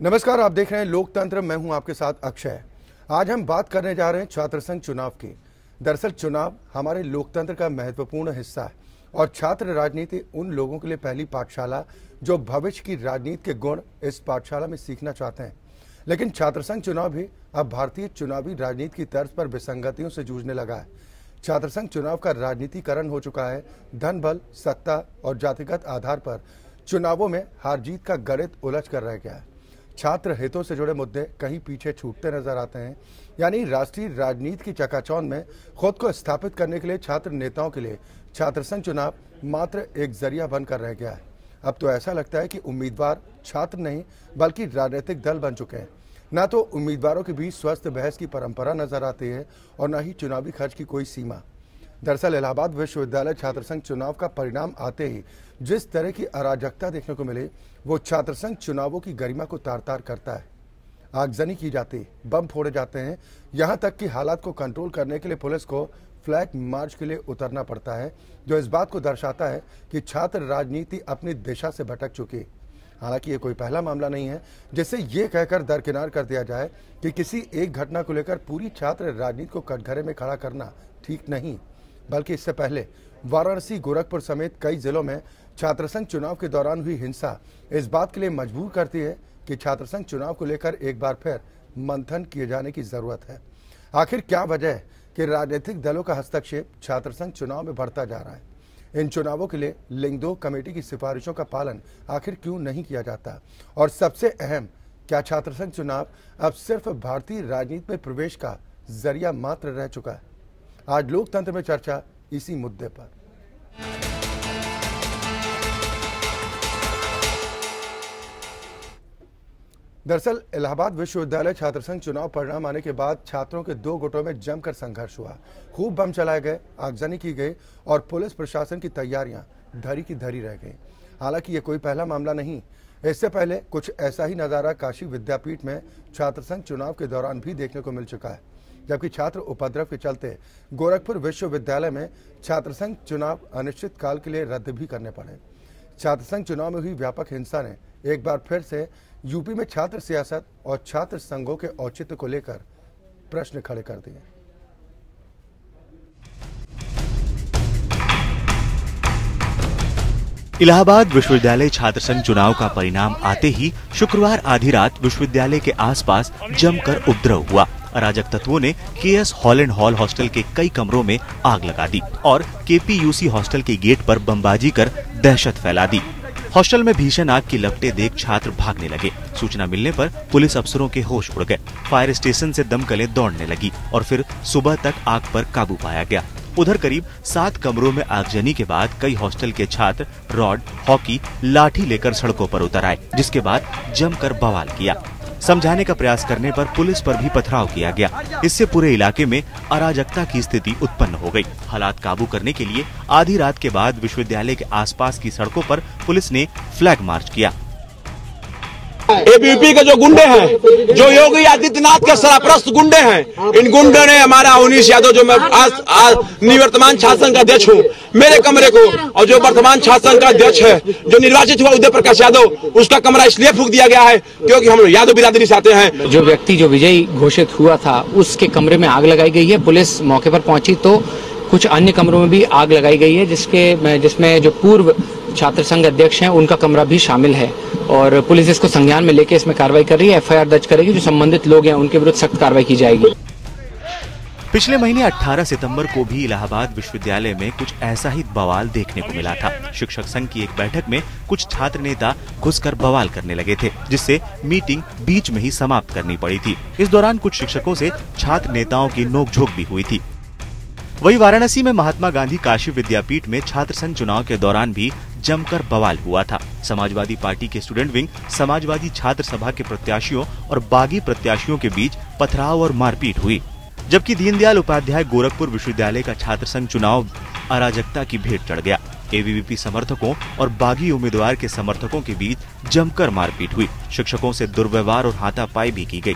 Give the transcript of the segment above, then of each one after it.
नमस्कार, आप देख रहे हैं लोकतंत्र। मैं हूं आपके साथ अक्षय। आज हम बात करने जा रहे हैं छात्र संघ चुनाव की। दरअसल चुनाव हमारे लोकतंत्र का महत्वपूर्ण हिस्सा है और छात्र राजनीति उन लोगों के लिए पहली पाठशाला जो भविष्य की राजनीति के गुण इस पाठशाला में सीखना चाहते हैं। लेकिन छात्र संघ चुनाव भी अब भारतीय चुनावी राजनीति की तर्ज पर विसंगतियों से जूझने लगा है। छात्र संघ चुनाव का राजनीतिकरण हो चुका है। धन बल, सत्ता और जातिगत आधार पर चुनावों में हार जीत का गणित उलझ कर रह गया है। छात्र हितों से जुड़े मुद्दे कहीं पीछे छूटते नजर आते हैं। यानी राष्ट्रीय राजनीति की चकाचौंध में खुद को स्थापित करने के लिए छात्र नेताओं के लिए छात्र संघ चुनाव मात्र एक जरिया बनकर रह गया है। अब तो ऐसा लगता है कि उम्मीदवार छात्र नहीं बल्कि राजनीतिक दल बन चुके हैं। न तो उम्मीदवारों के बीच स्वस्थ बहस की परंपरा नजर आती है और न ही चुनावी खर्च की कोई सीमा। दरअसल इलाहाबाद विश्वविद्यालय छात्र संघ चुनाव का परिणाम आते ही जिस तरह की अराजकता देखने को मिली, वो छात्र संघ चुनावों की गरिमा को तार तार करता है। आगजनी की जाती, बम फोड़े जाते हैं, यहाँ तक कि हालात को कंट्रोल करने के लिए पुलिस को फ्लैग मार्च के लिए उतरना पड़ता है, जो इस बात को दर्शाता है कि छात्र राजनीति अपनी दिशा से भटक चुकी है। हालांकि ये कोई पहला मामला नहीं है जिससे ये कहकर दरकिनार कर दिया जाए कि किसी एक घटना को लेकर पूरी छात्र राजनीति को कटघरे में खड़ा करना ठीक नहीं, बल्कि इससे पहले वाराणसी, गोरखपुर समेत कई जिलों में छात्र संघ चुनाव के दौरान हुई हिंसा इस बात के लिए मजबूर करती है कि छात्र संघ चुनाव को लेकर एक बार फिर मंथन किए जाने की जरूरत है। आखिर क्या वजह है कि राजनीतिक दलों का हस्तक्षेप छात्र संघ चुनाव में बढ़ता जा रहा है? इन चुनावों के लिए लिंग 2 कमेटी की सिफारिशों का पालन आखिर क्यों नहीं किया जाता? और सबसे अहम, क्या छात्र संघ चुनाव अब सिर्फ भारतीय राजनीति में प्रवेश का जरिया मात्र रह चुका है? आज लोकतंत्र में चर्चा इसी मुद्दे पर। दरअसल इलाहाबाद विश्वविद्यालय छात्र संघ चुनाव परिणाम आने के बाद छात्रों के 2 गुटों में जमकर संघर्ष हुआ। खूब बम चलाए गए, आगजनी की गई और पुलिस प्रशासन की तैयारियां धरी की धरी रह गई। हालांकि ये कोई पहला मामला नहीं। इससे पहले कुछ ऐसा ही नजारा काशी विद्यापीठ में छात्र संघ चुनाव के दौरान भी देखने को मिल चुका है, जबकि छात्र उपद्रव के चलते गोरखपुर विश्वविद्यालय में छात्र संघ चुनाव अनिश्चित काल के लिए रद्द भी करने पड़े। छात्र संघ चुनाव में हुई व्यापक हिंसा ने एक बार फिर से यूपी में छात्र सियासत और छात्र संघों के औचित्य को लेकर प्रश्न खड़े कर दिए। इलाहाबाद विश्वविद्यालय छात्र संघ चुनाव का परिणाम आते ही शुक्रवार आधी रात विश्वविद्यालय के आसपास जमकर उपद्रव हुआ। अराजक तत्वों ने केएस हॉलैंड हॉल हॉस्टल के कई कमरों में आग लगा दी और केपीयूसी हॉस्टल के गेट पर बमबाजी कर दहशत फैला दी। हॉस्टल में भीषण आग की लपटें देख छात्र भागने लगे। सूचना मिलने पर पुलिस अफसरों के होश उड़ गए। फायर स्टेशन से दमकलें दौड़ने लगी और फिर सुबह तक आग पर काबू पाया गया। उधर करीब 7 कमरों में आगजनी के बाद कई हॉस्टल के छात्र रॉड, हॉकी, लाठी लेकर सड़कों पर उतर आए, जिसके बाद जमकर बवाल किया। समझाने का प्रयास करने पर पुलिस पर भी पथराव किया गया। इससे पूरे इलाके में अराजकता की स्थिति उत्पन्न हो गई। हालात काबू करने के लिए आधी रात के बाद विश्वविद्यालय के आसपास की सड़कों पर पुलिस ने फ्लैग मार्च किया। एबीवीपी के जो गुंडे हैं, जो योगी आदित्यनाथ के सरपरस्त गुंडे हैं, इन गुंडों ने हमारा अवनीश यादव, जो मैं आज निवर्तमान छात्र संघ का अध्यक्ष हूँ, मेरे कमरे को, और जो वर्तमान छात्र संघ का अध्यक्ष है जो निर्वाचित हुआ उदय प्रकाश यादव, उसका कमरा इसलिए फूंक दिया गया है क्योंकि हम यादव बिरादरी से आते हैं। जो व्यक्ति जो विजयी घोषित हुआ था उसके कमरे में आग लगाई गई है। पुलिस मौके पर पहुंची तो कुछ अन्य कमरों में भी आग लगाई गई है, जिसमें जो पूर्व छात्र संघ अध्यक्ष हैं उनका कमरा भी शामिल है और पुलिस इसको संज्ञान में लेकर इसमें कार्रवाई कर रही है। एफआईआर दर्ज करेगी। जो संबंधित लोग हैं उनके विरुद्ध सख्त कार्रवाई की जाएगी। पिछले महीने 18 सितंबर को भी इलाहाबाद विश्वविद्यालय में कुछ ऐसा ही बवाल देखने को मिला था। शिक्षक संघ की एक बैठक में कुछ छात्र नेता घुसकर बवाल करने लगे थे, जिससे मीटिंग बीच में ही समाप्त करनी पड़ी थी। इस दौरान कुछ शिक्षकों से छात्र नेताओं की नोकझोंक भी हुई थी। वहीं वाराणसी में महात्मा गांधी काशी विद्यापीठ में छात्र संघ चुनाव के दौरान भी जमकर बवाल हुआ था। समाजवादी पार्टी के स्टूडेंट विंग, समाजवादी छात्र सभा के प्रत्याशियों और बागी प्रत्याशियों के बीच पथराव और मारपीट हुई, जबकि दीनदयाल उपाध्याय गोरखपुर विश्वविद्यालय का छात्र संघ चुनाव अराजकता की भेंट चढ़ गया। एबीवीपी समर्थकों और बागी उम्मीदवार के समर्थकों के बीच जमकर मारपीट हुई। शिक्षकों से दुर्व्यवहार और हाथापाई भी की गई।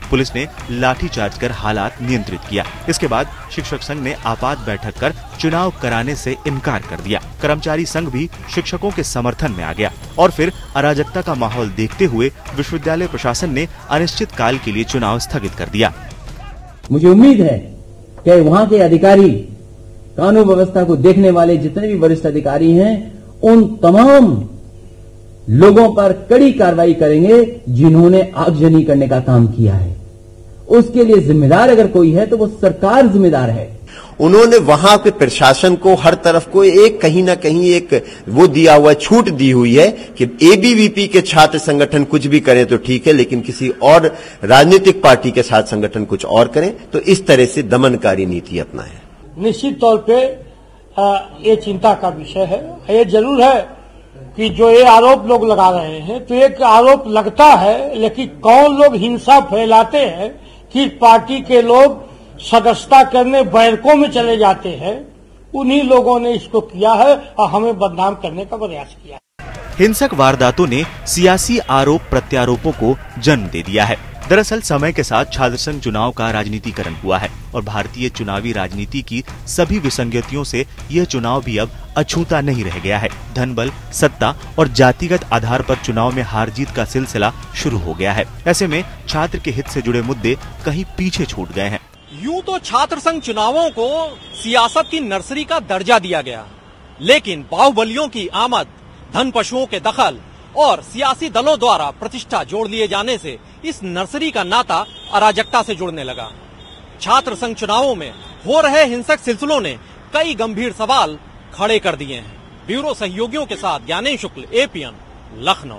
पुलिस ने लाठीचार्ज कर हालात नियंत्रित किया। इसके बाद शिक्षक संघ ने आपात बैठक कर चुनाव कराने से इनकार कर दिया। कर्मचारी संघ भी शिक्षकों के समर्थन में आ गया और फिर अराजकता का माहौल देखते हुए विश्वविद्यालय प्रशासन ने अनिश्चित काल के लिए चुनाव स्थगित कर दिया। मुझे उम्मीद है कि वहाँ के अधिकारी, कानून व्यवस्था को देखने वाले जितने भी वरिष्ठ अधिकारी हैं, उन तमाम लोगों पर कड़ी कार्रवाई करेंगे जिन्होंने आगजनी करने का काम किया है। उसके लिए जिम्मेदार अगर कोई है तो वो सरकार जिम्मेदार है। उन्होंने वहां के प्रशासन को हर तरफ को एक कहीं ना कहीं एक वो दिया हुआ छूट दी हुई है कि एबीवीपी के छात्र संगठन कुछ भी करें तो ठीक है, लेकिन किसी और राजनीतिक पार्टी के साथ संगठन कुछ और करें तो इस तरह से दमनकारी नीति अपनाएं। निश्चित तौर पे ये चिंता का विषय है। ये जरूर है कि जो ये आरोप लोग लगा रहे हैं तो एक आरोप लगता है, लेकिन कौन लोग हिंसा फैलाते हैं कि पार्टी के लोग सदस्यता करने बैरकों में चले जाते हैं, उन्हीं लोगों ने इसको किया है और हमें बदनाम करने का प्रयास किया है। हिंसक वारदातों ने सियासी आरोप प्रत्यारोपों को जन्म दे दिया है। दरअसल समय के साथ छात्र संघ चुनाव का राजनीतिकरण हुआ है और भारतीय चुनावी राजनीति की सभी विसंगतियों से यह चुनाव भी अब अछूता नहीं रह गया है। धन बल, सत्ता और जातिगत आधार पर चुनाव में हार जीत का सिलसिला शुरू हो गया है। ऐसे में छात्र के हित से जुड़े मुद्दे कहीं पीछे छूट गए हैं। यूं तो छात्र संघ चुनावों को सियासत की नर्सरी का दर्जा दिया गया, लेकिन बाहुबलियों की आमद, धन पशुओं के दखल और सियासी दलों द्वारा प्रतिष्ठा जोड़ लिए जाने से इस नर्सरी का नाता अराजकता से जुड़ने लगा। छात्र संघ चुनावों में हो रहे हिंसक सिलसिलों ने कई गंभीर सवाल खड़े कर दिए हैं। ब्यूरो सहयोगियों के साथ ज्ञानेश शुक्ल, एपीएन, लखनऊ।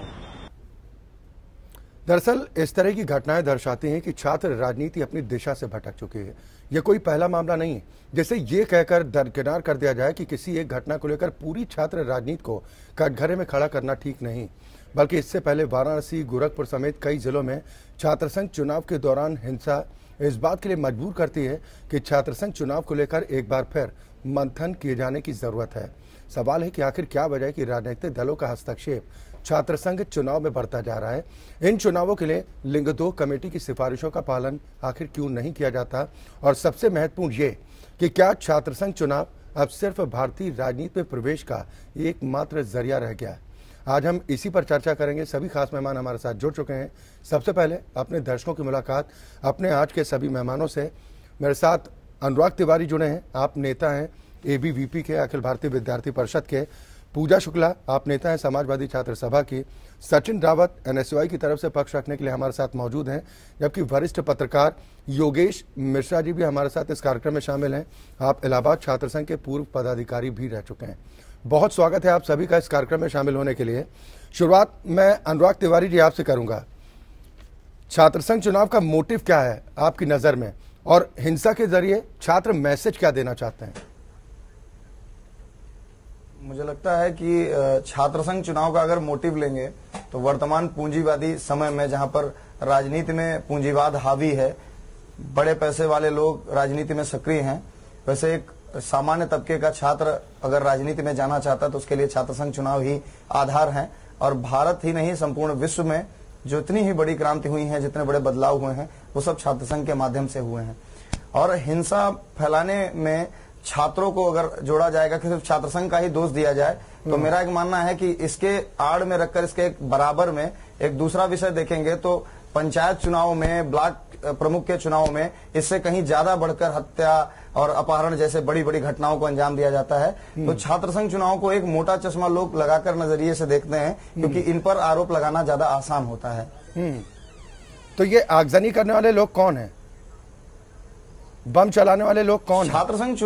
दरअसल इस तरह की घटनाएं दर्शाती हैं कि छात्र राजनीति अपनी दिशा से भटक चुकी है। यह कोई पहला मामला नहीं है जैसे ये कहकर दरकिनार कर दिया जाए कि किसी एक घटना को लेकर पूरी छात्र राजनीति को कटघरे में खड़ा करना ठीक नहीं, बल्कि इससे पहले वाराणसी, गोरखपुर समेत कई जिलों में छात्र संघ चुनाव के दौरान हिंसा इस बात के लिए मजबूर करती है कि छात्र संघ चुनाव को लेकर एक बार फिर मंथन किए जाने की जरूरत है। सवाल है कि आखिर क्या वजह है कि राजनीतिक दलों का हस्तक्षेप छात्र संघ चुनाव में बढ़ता जा रहा है। इन चुनावों के लिए लिंग 2 कमेटी की सिफारिशों का पालन आखिर क्यों नहीं किया जाता, और सबसे महत्वपूर्ण ये कि क्या छात्र संघ चुनाव अब सिर्फ भारतीय राजनीति में प्रवेश का एकमात्र जरिया रह गया है। आज हम इसी पर चर्चा करेंगे। सभी खास मेहमान हमारे साथ जुड़ चुके हैं। सबसे पहले अपने दर्शकों की मुलाकात अपने आज के सभी मेहमानों से। मेरे साथ अनुराग तिवारी जुड़े हैं, आप नेता हैं एबीवीपी के, अखिल भारतीय विद्यार्थी परिषद के। पूजा शुक्ला, आप नेता हैं समाजवादी छात्र सभा की। सचिन रावत एनएसयूआई की तरफ से पक्ष रखने के लिए हमारे साथ मौजूद हैं, जबकि वरिष्ठ पत्रकार योगेश मिश्रा जी भी हमारे साथ इस कार्यक्रम में शामिल हैं। आप इलाहाबाद छात्र संघ के पूर्व पदाधिकारी भी रह चुके हैं। बहुत स्वागत है आप सभी का इस कार्यक्रम में शामिल होने के लिए। शुरुआत मैं अनुराग तिवारी जी आपसे करूंगा। छात्र संघ चुनाव का मोटिव क्या है आपकी नजर में, और हिंसा के जरिए छात्र मैसेज क्या देना चाहते हैं? मुझे लगता है कि छात्र संघ चुनाव का अगर मोटिव लेंगे तो वर्तमान पूंजीवादी समय में, जहां पर राजनीति में पूंजीवाद हावी है, बड़े पैसे वाले लोग राजनीति में सक्रिय हैं, वैसे एक सामान्य तबके का छात्र अगर राजनीति में जाना चाहता है तो उसके लिए छात्र संघ चुनाव ही आधार है। और भारत ही नहीं, संपूर्ण विश्व में जितनी ही बड़ी क्रांति हुई है, जितने बड़े बदलाव हुए हैं, वो सब छात्र संघ के माध्यम से हुए हैं। और हिंसा फैलाने में छात्रों को अगर जोड़ा जाएगा कि सिर्फ छात्र संघ का ही दोष दिया जाए, तो मेरा एक मानना है कि इसके आड़ में रखकर इसके एक बराबर में एक दूसरा विषय देखेंगे तो पंचायत चुनाव में, ब्लॉक प्रमुख के चुनाव में इससे कहीं ज्यादा बढ़कर हत्या और अपहरण जैसे बड़ी बड़ी घटनाओं को अंजाम दिया जाता है। तो छात्र संघ चुनाव को एक मोटा चश्मा लोग लगाकर नजरिए से देखते हैं, क्योंकि इन पर आरोप लगाना ज्यादा आसान होता है। तो ये आगजनी करने वाले लोग कौन हैं? बम चलाने वाले लोग कौन हैं?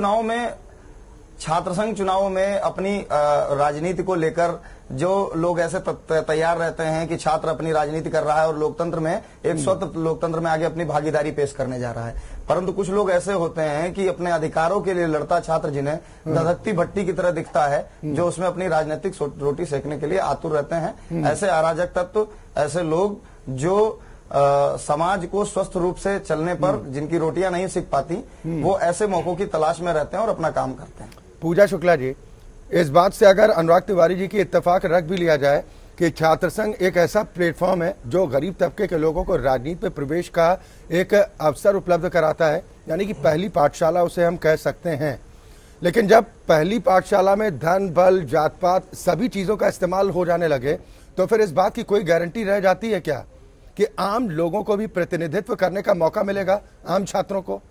छात्र संघ चुनाव में अपनी राजनीति को लेकर जो लोग ऐसे तैयार रहते हैं कि छात्र अपनी राजनीति कर रहा है और लोकतंत्र में, एक स्वतंत्र लोकतंत्र में आगे अपनी भागीदारी पेश करने जा रहा है। परंतु कुछ लोग ऐसे होते हैं कि अपने अधिकारों के लिए लड़ता छात्र, जिन्हें धधकती भट्टी की तरह दिखता है, जो उसमें अपनी राजनीतिक रोटी सेकने के लिए आतुर रहते हैं। ऐसे अराजक तत्व, ऐसे लोग जो समाज को स्वस्थ रूप से चलने पर जिनकी रोटियां नहीं सिक पाती, वो ऐसे मौकों की तलाश में रहते हैं और अपना काम करते हैं। पूजा शुक्ला जी, इस बात से अगर अनुराग तिवारी जी की इत्तेफाक रख भी लिया जाए कि छात्र संघ एक ऐसा प्लेटफॉर्म है जो गरीब तबके के लोगों को राजनीति में प्रवेश का एक अवसर उपलब्ध कराता है, यानी कि पहली पाठशाला उसे हम कह सकते हैं। लेकिन जब पहली पाठशाला में धन, बल, जात पात सभी चीज़ों का इस्तेमाल हो जाने लगे तो फिर इस बात की कोई गारंटी रह जाती है क्या कि आम लोगों को भी प्रतिनिधित्व करने का मौका मिलेगा, आम छात्रों को?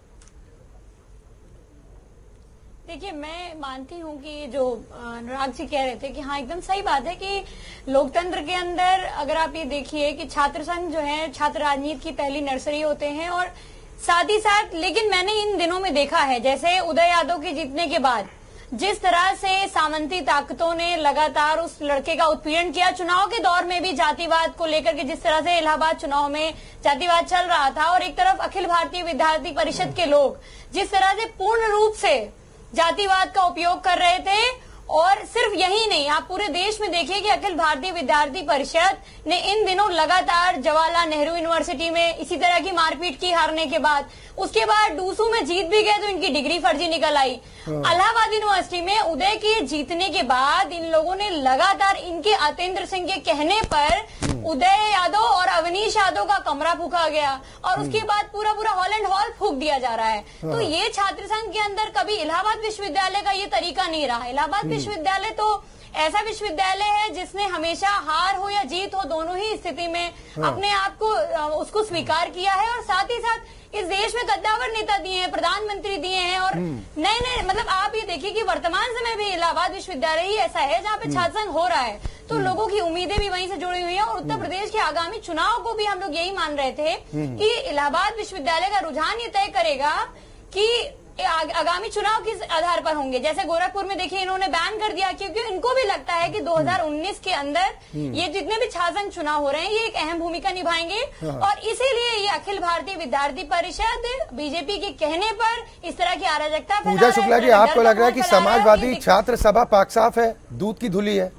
देखिए, मैं मानती हूँ कि जो अनुराग जी कह रहे थे कि हाँ एकदम सही बात है कि लोकतंत्र के अंदर अगर आप ये देखिए कि छात्र संघ जो है छात्र राजनीति की पहली नर्सरी होते हैं, और साथ ही साथ लेकिन मैंने इन दिनों में देखा है जैसे उदय यादव के जीतने के बाद जिस तरह से सामंती ताकतों ने लगातार उस लड़के का उत्पीड़न किया, चुनाव के दौर में भी जातिवाद को लेकर के जिस तरह से इलाहाबाद चुनाव में जातिवाद चल रहा था, और एक तरफ अखिल भारतीय विद्यार्थी परिषद के लोग जिस तरह से पूर्ण रूप से जातिवाद का उपयोग कर रहे थे। और सिर्फ यही नहीं, आप पूरे देश में देखिए कि अखिल भारतीय विद्यार्थी परिषद ने इन दिनों लगातार जवाहरलाल नेहरू यूनिवर्सिटी में इसी तरह की मारपीट की हारने के बाद, उसके बाद डूसू में जीत भी गए तो इनकी डिग्री फर्जी निकल आई। इलाहाबाद यूनिवर्सिटी में उदय के जीतने के बाद इन लोगों ने लगातार इनके अतेंद्र सिंह के कहने पर उदय यादव और अवनीश यादव का कमरा फूका गया, और उसके बाद पूरा हॉल एंड हॉल फूक दिया जा रहा है। तो ये छात्र संघ के अंदर कभी इलाहाबाद विश्वविद्यालय का ये तरीका नहीं रहा। इलाहाबाद विश्वविद्यालय तो ऐसा विश्वविद्यालय है जिसने हमेशा हार हो या जीत हो दोनों ही स्थिति में अपने आप को उसको स्वीकार किया है, और साथ ही साथ इस देश में कद्दावर नेता दिए हैं, प्रधानमंत्री दिए हैं, और नए मतलब आप ये देखिए कि वर्तमान समय भी इलाहाबाद विश्वविद्यालय ही ऐसा है जहाँ पे छात्र संघ हो रहा है, तो लोगों की उम्मीदें भी वहीं से जुड़ी हुई हैं। और उत्तर प्रदेश के आगामी चुनाव को भी हम लोग यही मान रहे थे कि इलाहाबाद विश्वविद्यालय का रुझान ये तय करेगा कि आगामी चुनाव किस आधार पर होंगे। जैसे गोरखपुर में देखिए इन्होंने बैन कर दिया, क्योंकि इनको भी लगता है कि 2019 के अंदर ये जितने भी छात्र संघ चुनाव हो रहे हैं ये एक अहम भूमिका निभाएंगे, और इसीलिए ये अखिल भारतीय विद्यार्थी परिषद बीजेपी के कहने पर इस तरह की अराजकता। पूजा शुक्ला जी, आपको लग रहा है कि समाजवादी छात्र सभा पाक साफ है, दूध की धुली है?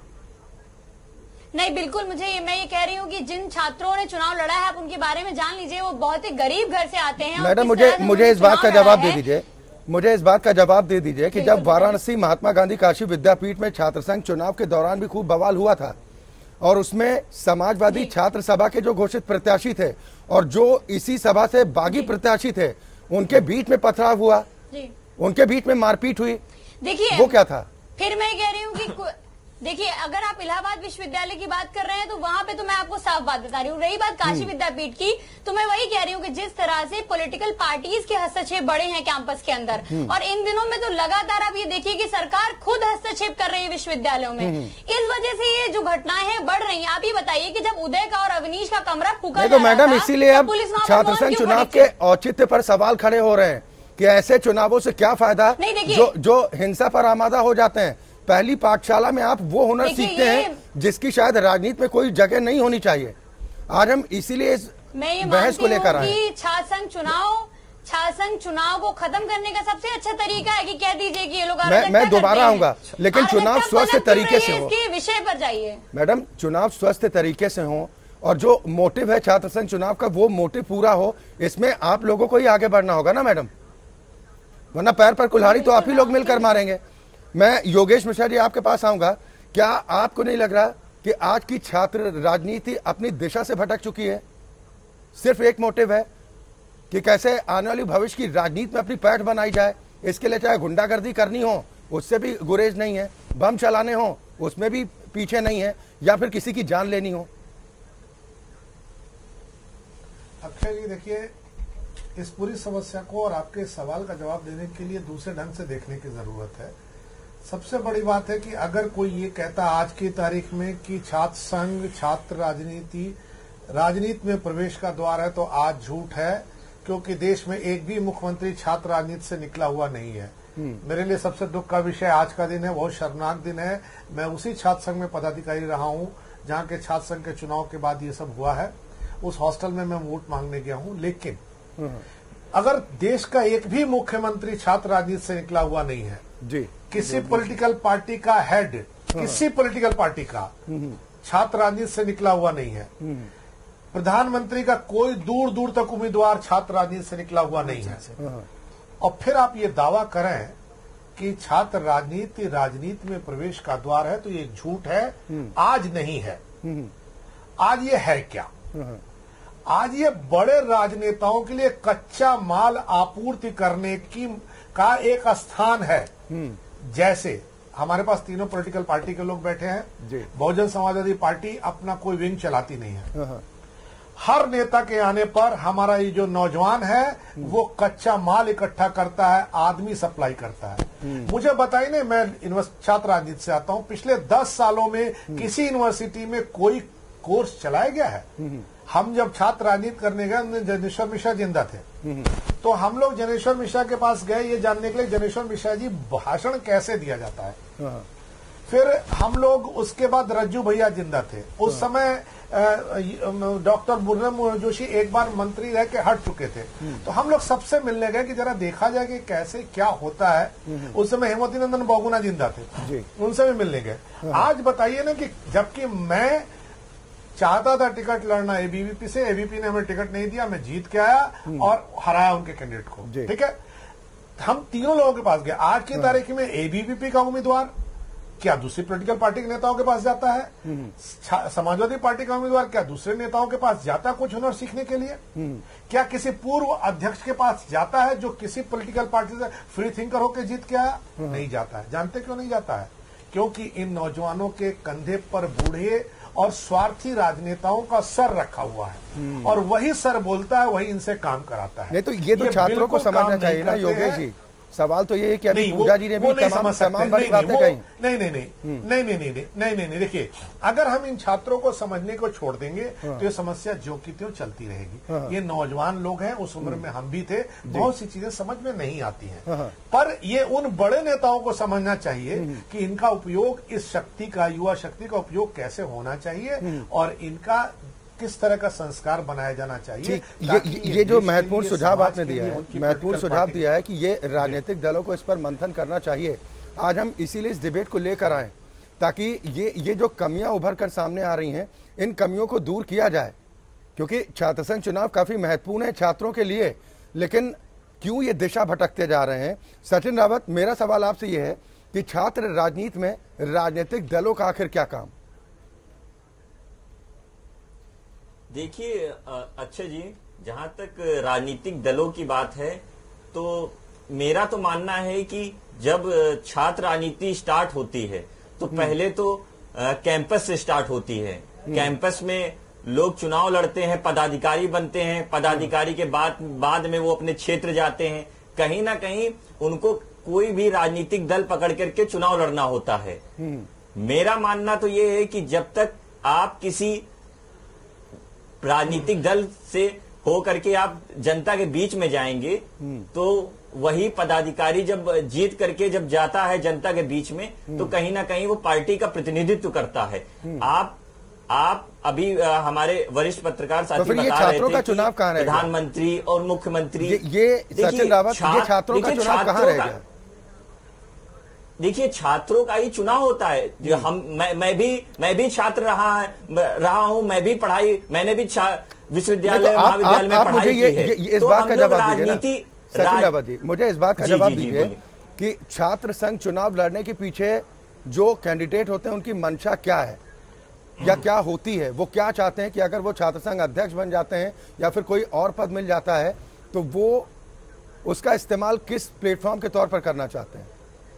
नहीं, बिल्कुल। मैं ये कह रही हूँ कि जिन छात्रों ने चुनाव लड़ा है आप उनके बारे में जान लीजिए, वो बहुत ही गरीब घर से आते हैं। मैडम, मुझे इस बात का जवाब दे दीजिए, मुझे इस बात का जवाब दे दीजिए कि जब वाराणसी महात्मा गांधी काशी विद्यापीठ में छात्र संघ चुनाव के दौरान भी खूब बवाल हुआ था, और उसमें समाजवादी छात्र सभा के जो घोषित प्रत्याशी थे और जो इसी सभा से बागी प्रत्याशी थे, उनके बीच में पथराव हुआ, उनके बीच में मारपीट हुई, देखिए वो क्या था? फिर मैं कह रही हूँ कि देखिए, अगर आप इलाहाबाद विश्वविद्यालय की बात कर रहे हैं तो वहां पे तो मैं आपको साफ बात बता रही हूँ। रही बात काशी विद्यापीठ की, तो मैं वही कह रही हूँ कि जिस तरह से पॉलिटिकल पार्टीज के हस्तक्षेप बढ़े हैं कैंपस के अंदर, और इन दिनों में तो लगातार आप ये देखिए कि सरकार खुद हस्तक्षेप कर रही है विश्वविद्यालयों में, इस वजह से ये जो घटनाएं हैं बढ़ रही है। आप ये बताइए कि जब उदय का और अवनीश का कमरा फूका तो मैडम, इसीलिए अब छात्र संघ चुनाव के औचित्य पर सवाल खड़े हो रहे हैं कि ऐसे चुनावों से क्या फायदा जो हिंसा पर आमादा हो जाते हैं। पहली पाठशाला में आप वो हुनर सीखते हैं जिसकी शायद राजनीति में कोई जगह नहीं होनी चाहिए। आज हम इसीलिए इस बहस को लेकर आए। छात्र संघ चुनाव को खत्म करने का सबसे अच्छा तरीका है कि कह दीजिए कि ये लोग मैं दोबारा आऊंगा, लेकिन चुनाव स्वस्थ तरीके से हो। इसके विषय पर जाइए मैडम, चुनाव स्वस्थ तरीके से हो, और जो मोटिव है छात्र संघ चुनाव का वो मोटिव पूरा हो, इसमें आप लोगों को ही आगे बढ़ना होगा ना मैडम, वरना पैर पर कुल्हाड़ी तो आप ही लोग मिलकर मारेंगे। मैं योगेश मिश्रा जी आपके पास आऊंगा। क्या आपको नहीं लग रहा कि आज की छात्र राजनीति अपनी दिशा से भटक चुकी है? सिर्फ एक मोटिव है कि कैसे आने वाली भविष्य की राजनीति में अपनी पैठ बनाई जाए, इसके लिए चाहे गुंडागर्दी करनी हो उससे भी गुरेज नहीं है, बम चलाने हो उसमें भी पीछे नहीं है, या फिर किसी की जान लेनी हो। अक्षय जी, देखिए, इस पूरी समस्या को और आपके सवाल का जवाब देने के लिए दूसरे ढंग से देखने की जरूरत है। सबसे बड़ी बात है कि अगर कोई ये कहता आज की तारीख में कि छात्र संघ छात्र राजनीति में प्रवेश का द्वार है, तो आज झूठ है, क्योंकि देश में एक भी मुख्यमंत्री छात्र राजनीति से निकला हुआ नहीं है। मेरे लिए सबसे दुख का विषय आज का दिन है, बहुत शर्मनाक दिन है। मैं उसी छात्र संघ में पदाधिकारी रहा हूं जहां के छात्र संघ के चुनाव के बाद ये सब हुआ है। उस हॉस्टल में मैं वोट मांगने गया हूं, लेकिन अगर देश का एक भी मुख्यमंत्री छात्र राजनीति से निकला हुआ नहीं है जी, किसी पॉलिटिकल पार्टी का हेड, किसी पॉलिटिकल पार्टी का छात्र राजनीति से निकला हुआ नहीं है, प्रधानमंत्री का कोई दूर दूर तक उम्मीदवार छात्र राजनीति से निकला हुआ नहीं है, और फिर आप ये दावा करें कि छात्र राजनीति में प्रवेश का द्वार है, तो ये झूठ है। आज नहीं है, आज ये है क्या? आज ये बड़े राजनेताओं के लिए कच्चा माल आपूर्ति करने का एक स्थान है। जैसे हमारे पास तीनों पॉलिटिकल पार्टी के लोग बैठे हैं। बहुजन समाजवादी पार्टी अपना कोई विंग चलाती नहीं है। हर नेता के आने पर हमारा ये जो नौजवान है वो कच्चा माल इकट्ठा करता है, आदमी सप्लाई करता है। मुझे बताइए ना, मैं छात्र राजनीति से आता हूं, पिछले 10 सालों में किसी यूनिवर्सिटी में कोई कोर्स चलाया गया है? हम जब छात्र राजनीति करने गए, जनेश्वर मिश्रा जिंदा थे, तो हम लोग जनेश्वर मिश्रा के पास गए ये जानने के लिए जनेश्वर मिश्रा जी भाषण कैसे दिया जाता है। फिर हम लोग उसके बाद रज्जू भैया जिंदा थे, उस समय डॉक्टर मुर्रम जोशी एक बार मंत्री रह के हट चुके थे, तो हम लोग सबसे मिलने गए कि जरा देखा जाए कि कैसे क्या होता है। उस समय हेमवती नंदन बहुगुणा जिंदा थे, उनसे भी मिलने गए। आज बताइए ना कि जबकि मैं चाहता था टिकट लड़ना एबीवीपी से, एबीपी ने हमें टिकट नहीं दिया, मैं जीत के आया और हराया उनके कैंडिडेट को। ठीक है, हम तीनों लोगों के पास गए। आज की तारीख में एबीवीपी का उम्मीदवार क्या दूसरी पॉलिटिकल पार्टी के नेताओं के पास जाता है? समाजवादी पार्टी का उम्मीदवार क्या दूसरे नेताओं के पास जाता है कुछ हुनर सीखने के लिए? क्या किसी पूर्व अध्यक्ष के पास जाता है जो किसी पॉलिटिकल पार्टी से फ्री थिंकर होकर जीत के आया? नहीं जाता है। जानते क्यों नहीं जाता है? क्योंकि इन नौजवानों के कंधे पर बूढ़े और स्वार्थी राजनेताओं का सर रखा हुआ है, और वही सर बोलता है, वही इनसे काम कराता है। नहीं तो ये तो छात्रों को समझना चाहिए ना योगेश जी। सवाल तो ये है कि अभी पूजा जी ने भी तमाम बड़ी बातें कही। नहीं, देखिए, अगर हम इन छात्रों को समझने को छोड़ देंगे तो ये समस्या जो की त्यों चलती रहेगी। ये नौजवान लोग हैं, उस उम्र में हम भी थे, बहुत सी चीजें समझ में नहीं आती हैं। पर ये उन बड़े नेताओं को समझना चाहिए कि इनका उपयोग, इस शक्ति का, युवा शक्ति का उपयोग कैसे होना चाहिए और इनका किस तरह का संस्कार बनाया जाना चाहिए। ये जो महत्वपूर्ण सुझाव आपने दिया है, महत्वपूर्ण सुझाव दिया है कि ये राजनीतिक दलों को इस पर मंथन करना चाहिए। आज हम इसीलिए इस डिबेट को लेकर आए ताकि ये जो कमियां उभर कर सामने आ रही हैं, इन कमियों को दूर किया जाए, क्योंकि छात्र संघ चुनाव काफी महत्वपूर्ण है छात्रों के लिए। लेकिन क्यों ये दिशा भटकते जा रहे हैं? सचिन रावत, मेरा सवाल आपसे ये है कि छात्र राजनीति में राजनीतिक दलों का आखिर क्या काम? देखिए अक्षय जी, जहां तक राजनीतिक दलों की बात है तो मेरा तो मानना है कि जब छात्र राजनीति स्टार्ट होती है तो पहले तो कैंपस से स्टार्ट होती है। कैंपस में लोग चुनाव लड़ते हैं, पदाधिकारी बनते हैं, पदाधिकारी के बाद में वो अपने क्षेत्र जाते हैं। कहीं ना कहीं उनको कोई भी राजनीतिक दल पकड़ करके चुनाव लड़ना होता है। मेरा मानना तो ये है कि जब तक आप किसी राजनीतिक दल से हो करके आप जनता के बीच में जाएंगे तो वही पदाधिकारी जब जीत करके जब जाता है जनता के बीच में तो कहीं ना कहीं वो पार्टी का प्रतिनिधित्व करता है। आप अभी हमारे वरिष्ठ पत्रकार साथी तो बता रहे थे कि चुनाव कहां रहेगा? प्रधानमंत्री और मुख्यमंत्री, ये सचिन रावत, ये छात्रों का चुनाव कहां रहेगा? देखिए, छात्रों का ही चुनाव होता है। जो मैं भी छात्र रहा हूँ, मैं भी मैंने भी विश्वविद्यालय महाविद्यालय में पढ़ाई की है। इस बात का जवाब दीजिए सचिन रावत जी, मुझे इस बात का जवाब दीजिए कि छात्र संघ चुनाव लड़ने के पीछे जो कैंडिडेट होते हैं उनकी मंशा क्या है या क्या होती है? वो क्या चाहते हैं कि अगर वो छात्र संघ अध्यक्ष बन जाते हैं या फिर कोई और पद मिल जाता है तो वो उसका इस्तेमाल किस प्लेटफॉर्म के तौर पर करना चाहते हैं?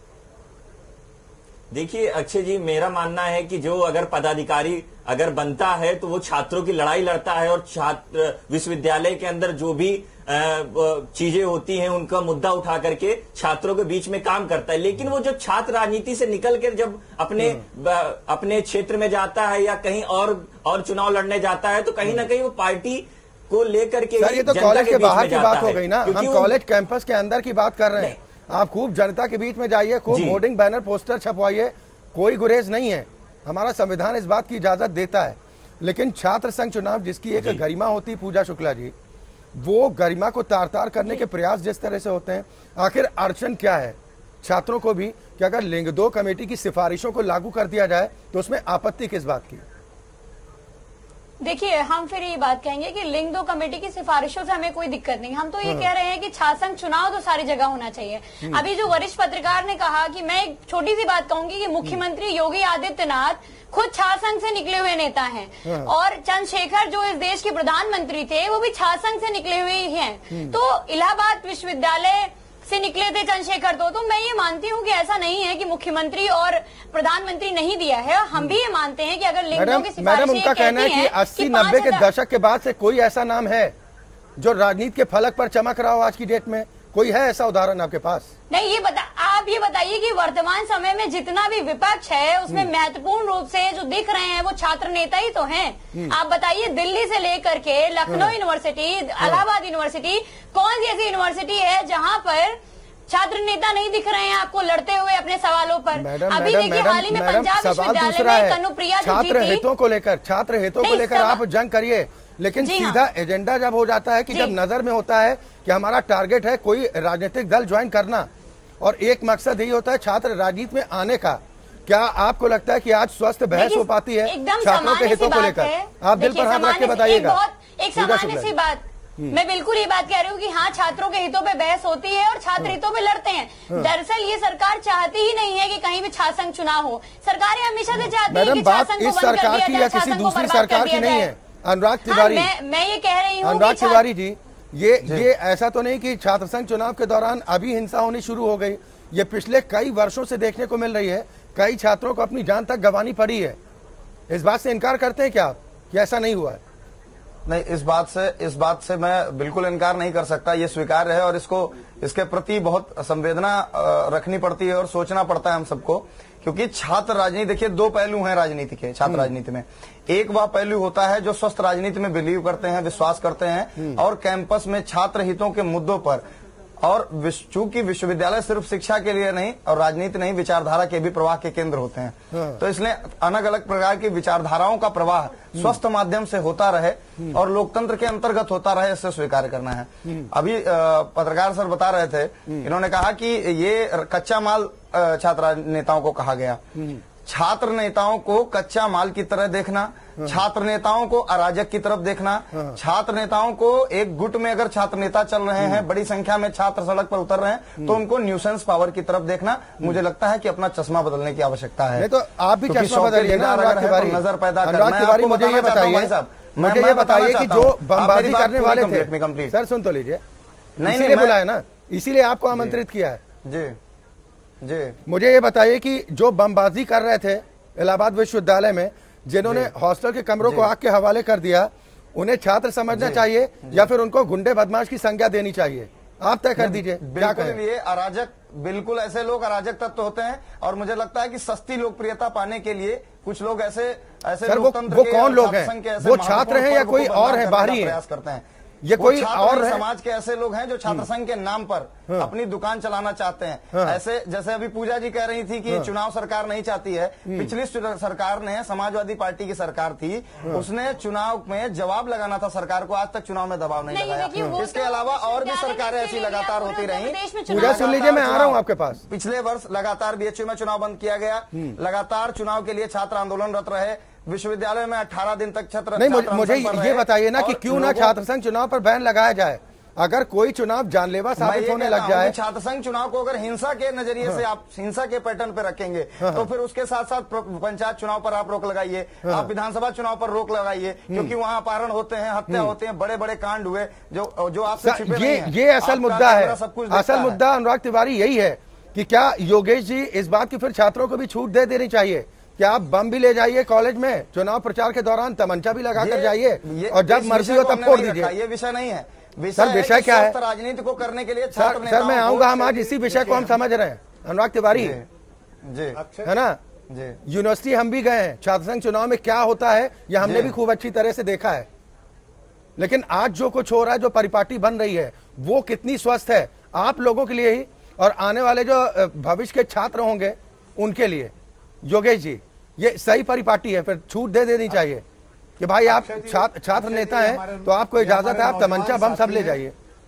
देखिए अक्षय जी, मेरा मानना है कि जो अगर पदाधिकारी अगर बनता है तो वो छात्रों की लड़ाई लड़ता है और छात्र विश्वविद्यालय के अंदर जो भी चीजें होती हैं उनका मुद्दा उठा करके छात्रों के बीच में काम करता है। लेकिन वो जब छात्र राजनीति से निकल कर जब अपने क्षेत्र में जाता है या कहीं और चुनाव लड़ने जाता है तो कहीं ना कहीं वो पार्टी को लेकर के ये तो कॉलेज के बाहर की बात हो गई ना, हम कॉलेज कैंपस के अंदर की बात कर रहे हैं। आप खूब जनता के बीच में जाइए, खूब होर्डिंग बैनर पोस्टर छपवाइए, कोई गुरेज नहीं है, हमारा संविधान इस बात की इजाजत देता है। लेकिन छात्र संघ चुनाव जिसकी एक गरिमा होती है पूजा शुक्ला जी, वो गरिमा को तार तार करने के प्रयास जिस तरह से होते हैं, आखिर अड़चन क्या है छात्रों को भी कि अगर लिंग 2 कमेटी की सिफारिशों को लागू कर दिया जाए तो उसमें आपत्ति किस बात की? देखिए, हम फिर ये बात कहेंगे कि लिंग 2 कमेटी की सिफारिशों से हमें कोई दिक्कत नहीं। हम तो ये कह रहे हैं कि छात्र संघ चुनाव तो सारी जगह होना चाहिए। अभी जो वरिष्ठ पत्रकार ने कहा कि मैं एक छोटी सी बात कहूंगी कि मुख्यमंत्री योगी आदित्यनाथ खुद छात्र संघ से निकले हुए नेता हैं और चंद्रशेखर जो इस देश के प्रधानमंत्री थे वो भी छात्र संघ से निकले हुए ही हैं। तो इलाहाबाद विश्वविद्यालय से निकले थे चंद्रशेखर तो मैं ये मानती हूँ कि ऐसा नहीं है कि मुख्यमंत्री और प्रधानमंत्री नहीं दिया है। हम भी ये मानते हैं कि अगर लिंगों की मैडम उनका कहना है कि 80-90 के दशक के बाद से कोई ऐसा नाम है जो राजनीति के फलक पर चमक रहा हो आज की डेट में? कोई है ऐसा उदाहरण आपके पास? नहीं, आप ये बताइए कि वर्तमान समय में जितना भी विपक्ष है उसमें महत्वपूर्ण रूप से जो दिख रहे हैं वो छात्र नेता ही तो हैं। आप बताइए दिल्ली से लेकर के लखनऊ यूनिवर्सिटी, इलाहाबाद यूनिवर्सिटी, कौन सी ऐसी यूनिवर्सिटी है जहां पर छात्र नेता नहीं दिख रहे हैं आपको लड़ते हुए अपने सवालों पर? अभी देखिए हाल ही में पंजाब विश्वविद्यालय में कनुप्रिया छात्र हितों को लेकर आप जंग करिए, लेकिन सीधा एजेंडा जब हो जाता है कि जब नजर में होता है कि हमारा टारगेट है कोई राजनीतिक दल ज्वाइन करना और एक मकसद यही होता है छात्र राजनीति में आने का, क्या आपको लगता है कि आज स्वस्थ बहस हो पाती है छात्रों के हितों को लेकर? आप दिल पर हाथ रख के बताइएगा। एक सामान्य सी बात, मैं बिल्कुल ये बात कह रही हूँ कि हाँ छात्रों के हितों पे बहस होती है और छात्र हितों पे लड़ते हैं। दरअसल ये सरकार चाहती ही नहीं है कि कहीं भी छात्र संघ चुनाव हो। सरकारें हमेशा से चाहती है कि छात्र संघ को बंद कर दिया जाए, छात्र संघ को बर्बाद कर दिया जाए। अनुराग तिवारी, मैं ये कह रही हूँ अनुराग तिवारी जी, ये ऐसा तो नहीं कि छात्र संघ चुनाव के दौरान अभी हिंसा होनी शुरू हो गई, ये पिछले कई वर्षों से देखने को मिल रही है। कई छात्रों को अपनी जान तक गंवानी पड़ी है। इस बात से इनकार करते हैं क्या आप कि ऐसा नहीं हुआ है? नहीं, इस बात से मैं बिल्कुल इनकार नहीं कर सकता। ये स्वीकार्य है और इसके प्रति बहुत संवेदना रखनी पड़ती है और सोचना पड़ता है हम सबको, क्योंकि छात्र राजनीति, देखिए दो पहलू हैं राजनीति के, छात्र राजनीति में। एक वह पहलू होता है जो स्वस्थ राजनीति में बिलीव करते हैं, विश्वास करते हैं और कैंपस में छात्र हितों के मुद्दों पर, और चूंकि विश्वविद्यालय सिर्फ शिक्षा के लिए नहीं और राजनीति नहीं, विचारधारा के भी प्रवाह के केंद्र होते हैं। तो इसलिए अलग अलग प्रकार की विचारधाराओं का प्रवाह स्वस्थ माध्यम से होता रहे और लोकतंत्र के अंतर्गत होता रहे, इससे स्वीकार करना है। अभी पत्रकार सर बता रहे थे, इन्होंने कहा कि ये कच्चा माल छात्र नेताओं को कहा गया। छात्र नेताओं को कच्चा माल की तरह देखना, छात्र नेताओं को अराजक की तरफ देखना, छात्र नेताओं को एक गुट में अगर छात्र नेता चल रहे हैं, बड़ी संख्या में छात्र सड़क पर उतर रहे हैं, तो उनको न्यूसेंस पावर की तरफ देखना, मुझे लगता है कि अपना चश्मा बदलने की आवश्यकता है। नहीं तो आप भी चश्मा बदलिए ना, नजर पैदा करना। मुझे ये बताइए कि जो बमबाजी करने वाले थे, सर सुन तो लीजिए, इसीलिए बुलाया ना, इसीलिए आपको आमंत्रित किया है। जी, मुझे ये बताइए कि जो बमबाजी कर रहे थे इलाहाबाद विश्वविद्यालय में, जिन्होंने हॉस्टल के कमरों को आग के हवाले कर दिया, उन्हें छात्र समझना चाहिए या फिर उनको गुंडे बदमाश की संज्ञा देनी चाहिए? आप तय कर दीजिए। बिल्कुल ये अराजक, बिल्कुल ऐसे लोग अराजक तत्व होते हैं और मुझे लगता है कि सस्ती लोकप्रियता पाने के लिए कुछ लोग ऐसे सर, वो कौन लोग हैं? वो छात्र हैं या कोई और है, बाहरी है? प्रयास करते हैं ये कोई और है? समाज के ऐसे लोग हैं जो छात्र संघ के नाम पर अपनी दुकान चलाना चाहते हैं। ऐसे जैसे अभी पूजा जी कह रही थी कि चुनाव सरकार नहीं चाहती है। पिछली सरकार ने, समाजवादी पार्टी की सरकार थी, उसने चुनाव में जवाब लगाना था सरकार को, आज तक चुनाव में दबाव नहीं लगाया। इसके अलावा और भी सरकारें ऐसी लगातार होती रही। पूजा सुन लीजिए, मैं आ रहा हूँ आपके पास। पिछले वर्ष लगातार बीएचयू में चुनाव बंद किया गया, लगातार चुनाव के लिए छात्र आंदोलनरत रहे। विश्वविद्यालय में 18 दिन तक छात्र नहीं, मुझे ये बताइए ना कि क्यों ना छात्र संघ चुनाव पर बैन लगाया जाए? अगर कोई चुनाव जानलेवा साबित होने लग जाए, छात्र संघ चुनाव को अगर हिंसा के नजरिए से आप हिंसा के पैटर्न पे रखेंगे तो फिर उसके साथ साथ पंचायत चुनाव पर आप रोक लगाइए, आप विधानसभा चुनाव पर रोक लगाइए, क्योंकि वहाँ अपहरण होते हैं, हत्या होते हैं, बड़े बड़े कांड हुए जो आपसे छिपे नहीं हैं। ये असल मुद्दा है। असल मुद्दा अनुराग तिवारी यही है कि क्या योगेश जी इस बात की फिर छात्रों को भी छूट दे देनी चाहिए कि आप बम भी ले जाइए कॉलेज में, चुनाव प्रचार के दौरान तमंचा भी लगा कर जाइए और जब मर्जी हो तब फोड़ दीजिए? ये विषय नहीं है। सर विषय क्या है? राजनीति को करने के लिए सर मैं आऊंगा, हम आज इसी विषय को हम समझ रहे हैं। अनुराग तिवारी जी है ना, यूनिवर्सिटी हम भी गए हैं, छात्र संघ चुनाव में क्या होता है यह हमने भी खूब अच्छी तरह से देखा है। लेकिन आज जो कुछ हो रहा है, जो परिपाटी बन रही है, वो कितनी स्वस्थ है आप लोगों के लिए ही और आने वाले जो भविष्य के छात्र होंगे उनके लिए? योगेश जी, ये सही परिपाटी है, फिर छूट दे देनी चाहिए कि भाई आप छात्र नेता हैं तो आपको इजाजत है, आप तमंचा बम सब ले जाइए।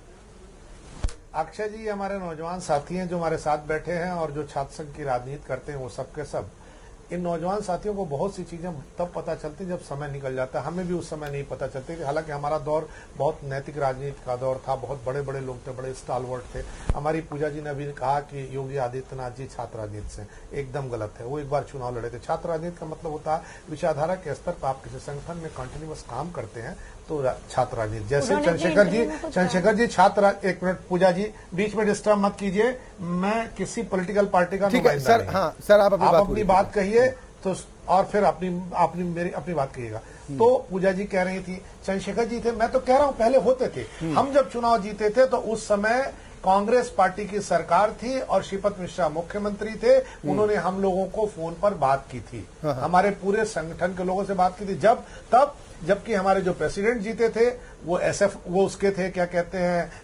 अक्षय जी हमारे नौजवान साथी हैं जो हमारे साथ बैठे हैं और जो छात्र संघ की राजनीति करते हैं वो सब के सब। इन नौजवान साथियों को बहुत सी चीजें तब पता चलती जब समय निकल जाता है। हमें भी उस समय नहीं पता चलते, हालांकि हमारा दौर बहुत नैतिक राजनीति का दौर था, बहुत बड़े बड़े लोग थे, बड़े स्टालवर्ट थे। हमारी पूजा जी ने अभी कहा कि योगी आदित्यनाथ जी छात्र राजनीति से, एकदम गलत है। वो एक बार चुनाव लड़े थे। छात्र राजनीति का मतलब होता है विचारधारा के स्तर पर आप किसी संगठन में कंटिन्यूअस काम करते हैं तो छात्र राजनीति। जैसे चंद्रशेखर जी छात्र, एक मिनट पूजा जी बीच में डिस्टर्ब मत कीजिए, मैं किसी पॉलिटिकल पार्टी का नुमाइंदा नहीं। हाँ सर, आप अपनी बात कहिए तो, और फिर अपनी बात कहिएगा। तो पूजा जी कह रही थी चंद्रशेखर जी थे, मैं तो कह रहा हूं पहले होते थे। हम जब चुनाव जीते थे तो उस समय कांग्रेस पार्टी की सरकार थी और श्रीपद मिश्रा मुख्यमंत्री थे। उन्होंने हम लोगों को फोन पर बात की थी, हमारे पूरे संगठन के लोगों से बात की थी जबकि हमारे जो प्रेसिडेंट जीते थे वो उसके थे, क्या कहते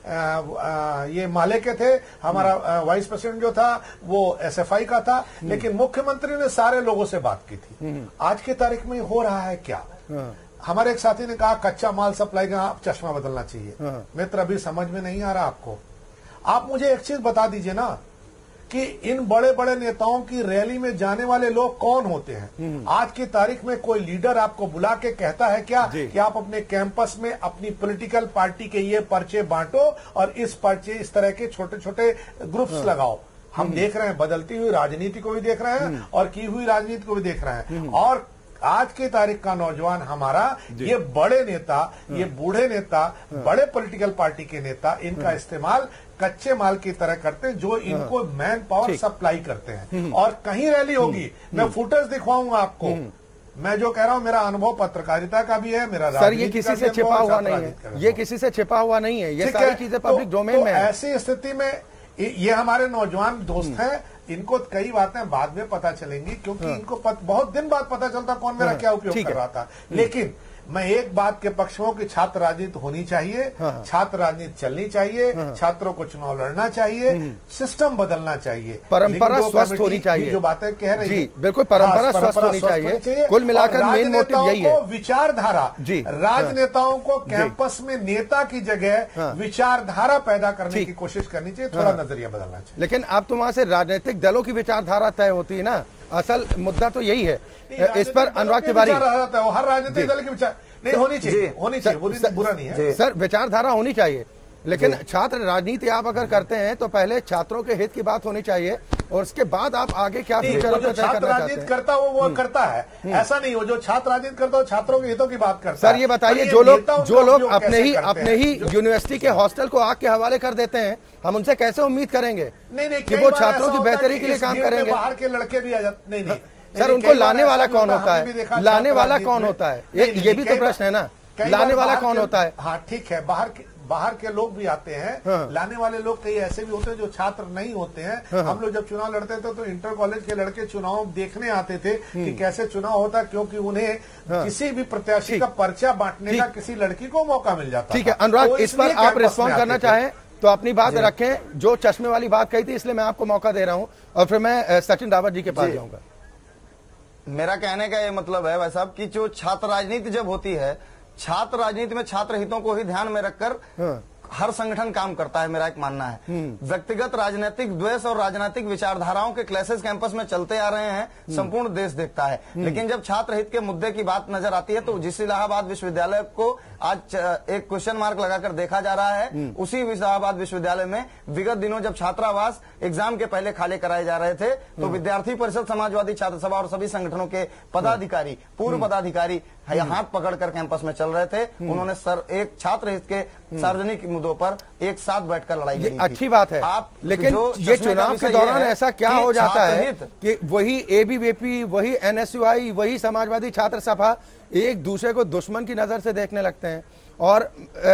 हैं, ये माले के थे। हमारा वाइस प्रेसिडेंट जो था वो SFI का था। लेकिन मुख्यमंत्री ने सारे लोगों से बात की थी। आज की तारीख में हो रहा है क्या? हमारे एक साथी ने कहा कच्चा माल सप्लाई का चश्मा बदलना चाहिए। मित्र, अभी समझ में नहीं आ रहा आपको। आप मुझे एक चीज बता दीजिए ना कि इन बड़े बड़े नेताओं की रैली में जाने वाले लोग कौन होते हैं? आज की तारीख में कोई लीडर आपको बुला के कहता है क्या कि आप अपने कैंपस में अपनी पॉलिटिकल पार्टी के ये पर्चे बांटो और इस तरह के छोटे छोटे ग्रुप्स लगाओ? हम देख रहे हैं, बदलती हुई राजनीति को भी देख रहे हैं और की हुई राजनीति को भी देख रहे हैं। और आज की तारीख का नौजवान हमारा, ये बड़े नेता, ये बूढ़े नेता, बड़े पॉलिटिकल पार्टी के नेता इनका इस्तेमाल कच्चे माल की तरह करते हैं, जो इनको मैन पावर सप्लाई करते हैं। और कहीं रैली होगी, मैं फुटेज दिखवाऊंगा आपको। मैं जो कह रहा हूं मेरा अनुभव पत्रकारिता का भी है, मेरा सर ये किसी से छिपा हुआ नहीं है, ये किसी से छिपा हुआ नहीं है, ये सारी चीजें पब्लिक डोमेन में है। ऐसी स्थिति में ये हमारे नौजवान दोस्त हैं, इनको कई बातें बाद में पता चलेंगी, क्योंकि इनको बहुत दिन बाद पता चलता कौन मेरा क्या उपयोग कर रहा था। लेकिन मैं एक बात के पक्ष में हूं कि छात्र राजनीति होनी चाहिए, छात्र राजनीति चलनी चाहिए, छात्रों को चुनाव लड़ना चाहिए, सिस्टम बदलना चाहिए, परंपरा स्वस्थ होनी चाहिए। जो बातें कह रही है, बिल्कुल परंपरा स्वस्थ होनी चाहिए। कुल मिलाकर मेन मोटिव यही है। विचारधारा, राजनेताओं को कैंपस में नेता की जगह विचारधारा पैदा करने की कोशिश करनी चाहिए, थोड़ा नजरिया बदलना चाहिए। लेकिन अब तो वहां से राजनीतिक दलों की विचारधारा तय होती है ना, असल मुद्दा तो यही है। इस पर अनुराग तिवारी, हर राजनीतिक दल की विचार नहीं होनी चाहिए, बुरा नहीं है सर, विचारधारा होनी चाहिए। लेकिन छात्र राजनीति आप अगर करते हैं तो पहले छात्रों के हित की बात होनी चाहिए और उसके बाद आप आगे क्या फ्यूचर जो छात्र राजनीति करता हो वो करता है, ऐसा नहीं हो। जो छात्र राजनीति करता हो छात्रों के हितों की बात करता है। सर ये बताइए, जो लोग अपने ही यूनिवर्सिटी के हॉस्टल को आग के हवाले कर देते हैं, हम उनसे कैसे उम्मीद करेंगे कि वो छात्रों की बेहतरी के लिए काम करेंगे? बाहर के लड़के भी आ जाते, नहीं सर, उनको लाने वाला कौन होता है? लाने वाला कौन होता है? ये भी तो प्रश्न है ना, लाने वाला कौन होता है? हाँ ठीक है, बाहर के लोग भी आते हैं। लाने वाले लोग कई ऐसे भी होते हैं जो छात्र नहीं होते हैं। हम लोग जब चुनाव लड़ते थे तो इंटर कॉलेज के लड़के चुनाव देखने आते थे कि कैसे चुनाव होता है, क्योंकि उन्हें किसी भी प्रत्याशी का पर्चा बांटने का किसी लड़की को मौका मिल जाता। ठीक है अनुराग, इस पर आप रिस्पॉन्ड करना चाहें तो अपनी बात रखें। जो चश्मे वाली बात कही थी इसलिए मैं आपको मौका दे रहा हूं और फिर मैं सचिन रावत जी के पास जाऊंगा। मेरा कहने का ये मतलब है भाई साहब कि जो छात्र राजनीति जब होती है, छात्र राजनीति में छात्र हितों को ही ध्यान में रखकर हर संगठन काम करता है, मेरा एक मानना है। व्यक्तिगत राजनीतिक द्वेष और राजनीतिक विचारधाराओं के क्लासेस कैंपस में चलते आ रहे हैं, संपूर्ण देश देखता है। लेकिन जब छात्र हित के मुद्दे की बात नजर आती है तो जिस इलाहाबाद विश्वविद्यालय को आज एक क्वेश्चन मार्क लगाकर देखा जा रहा है, उसी इलाहाबाद विश्वविद्यालय में विगत दिनों जब छात्रावास एग्जाम के पहले खाली कराए जा रहे थे तो विद्यार्थी परिषद, समाजवादी छात्र सभा और सभी संगठनों के पदाधिकारी, पूर्व पदाधिकारी हाथ पकड़कर कैंपस में चल रहे थे। उन्होंने एक छात्र हित के सार्वजनिक मुद्दों पर एक साथ बैठकर लड़ाई लड़ी थी। अच्छी बात है, लेकिन ये चुनाव के दौरान ऐसा क्या हो जाता है कि वही एबीवीपी, वही एनएसयूआई, वही समाजवादी छात्र सभा एक दूसरे को दुश्मन की नजर से देखने लगते हैं। और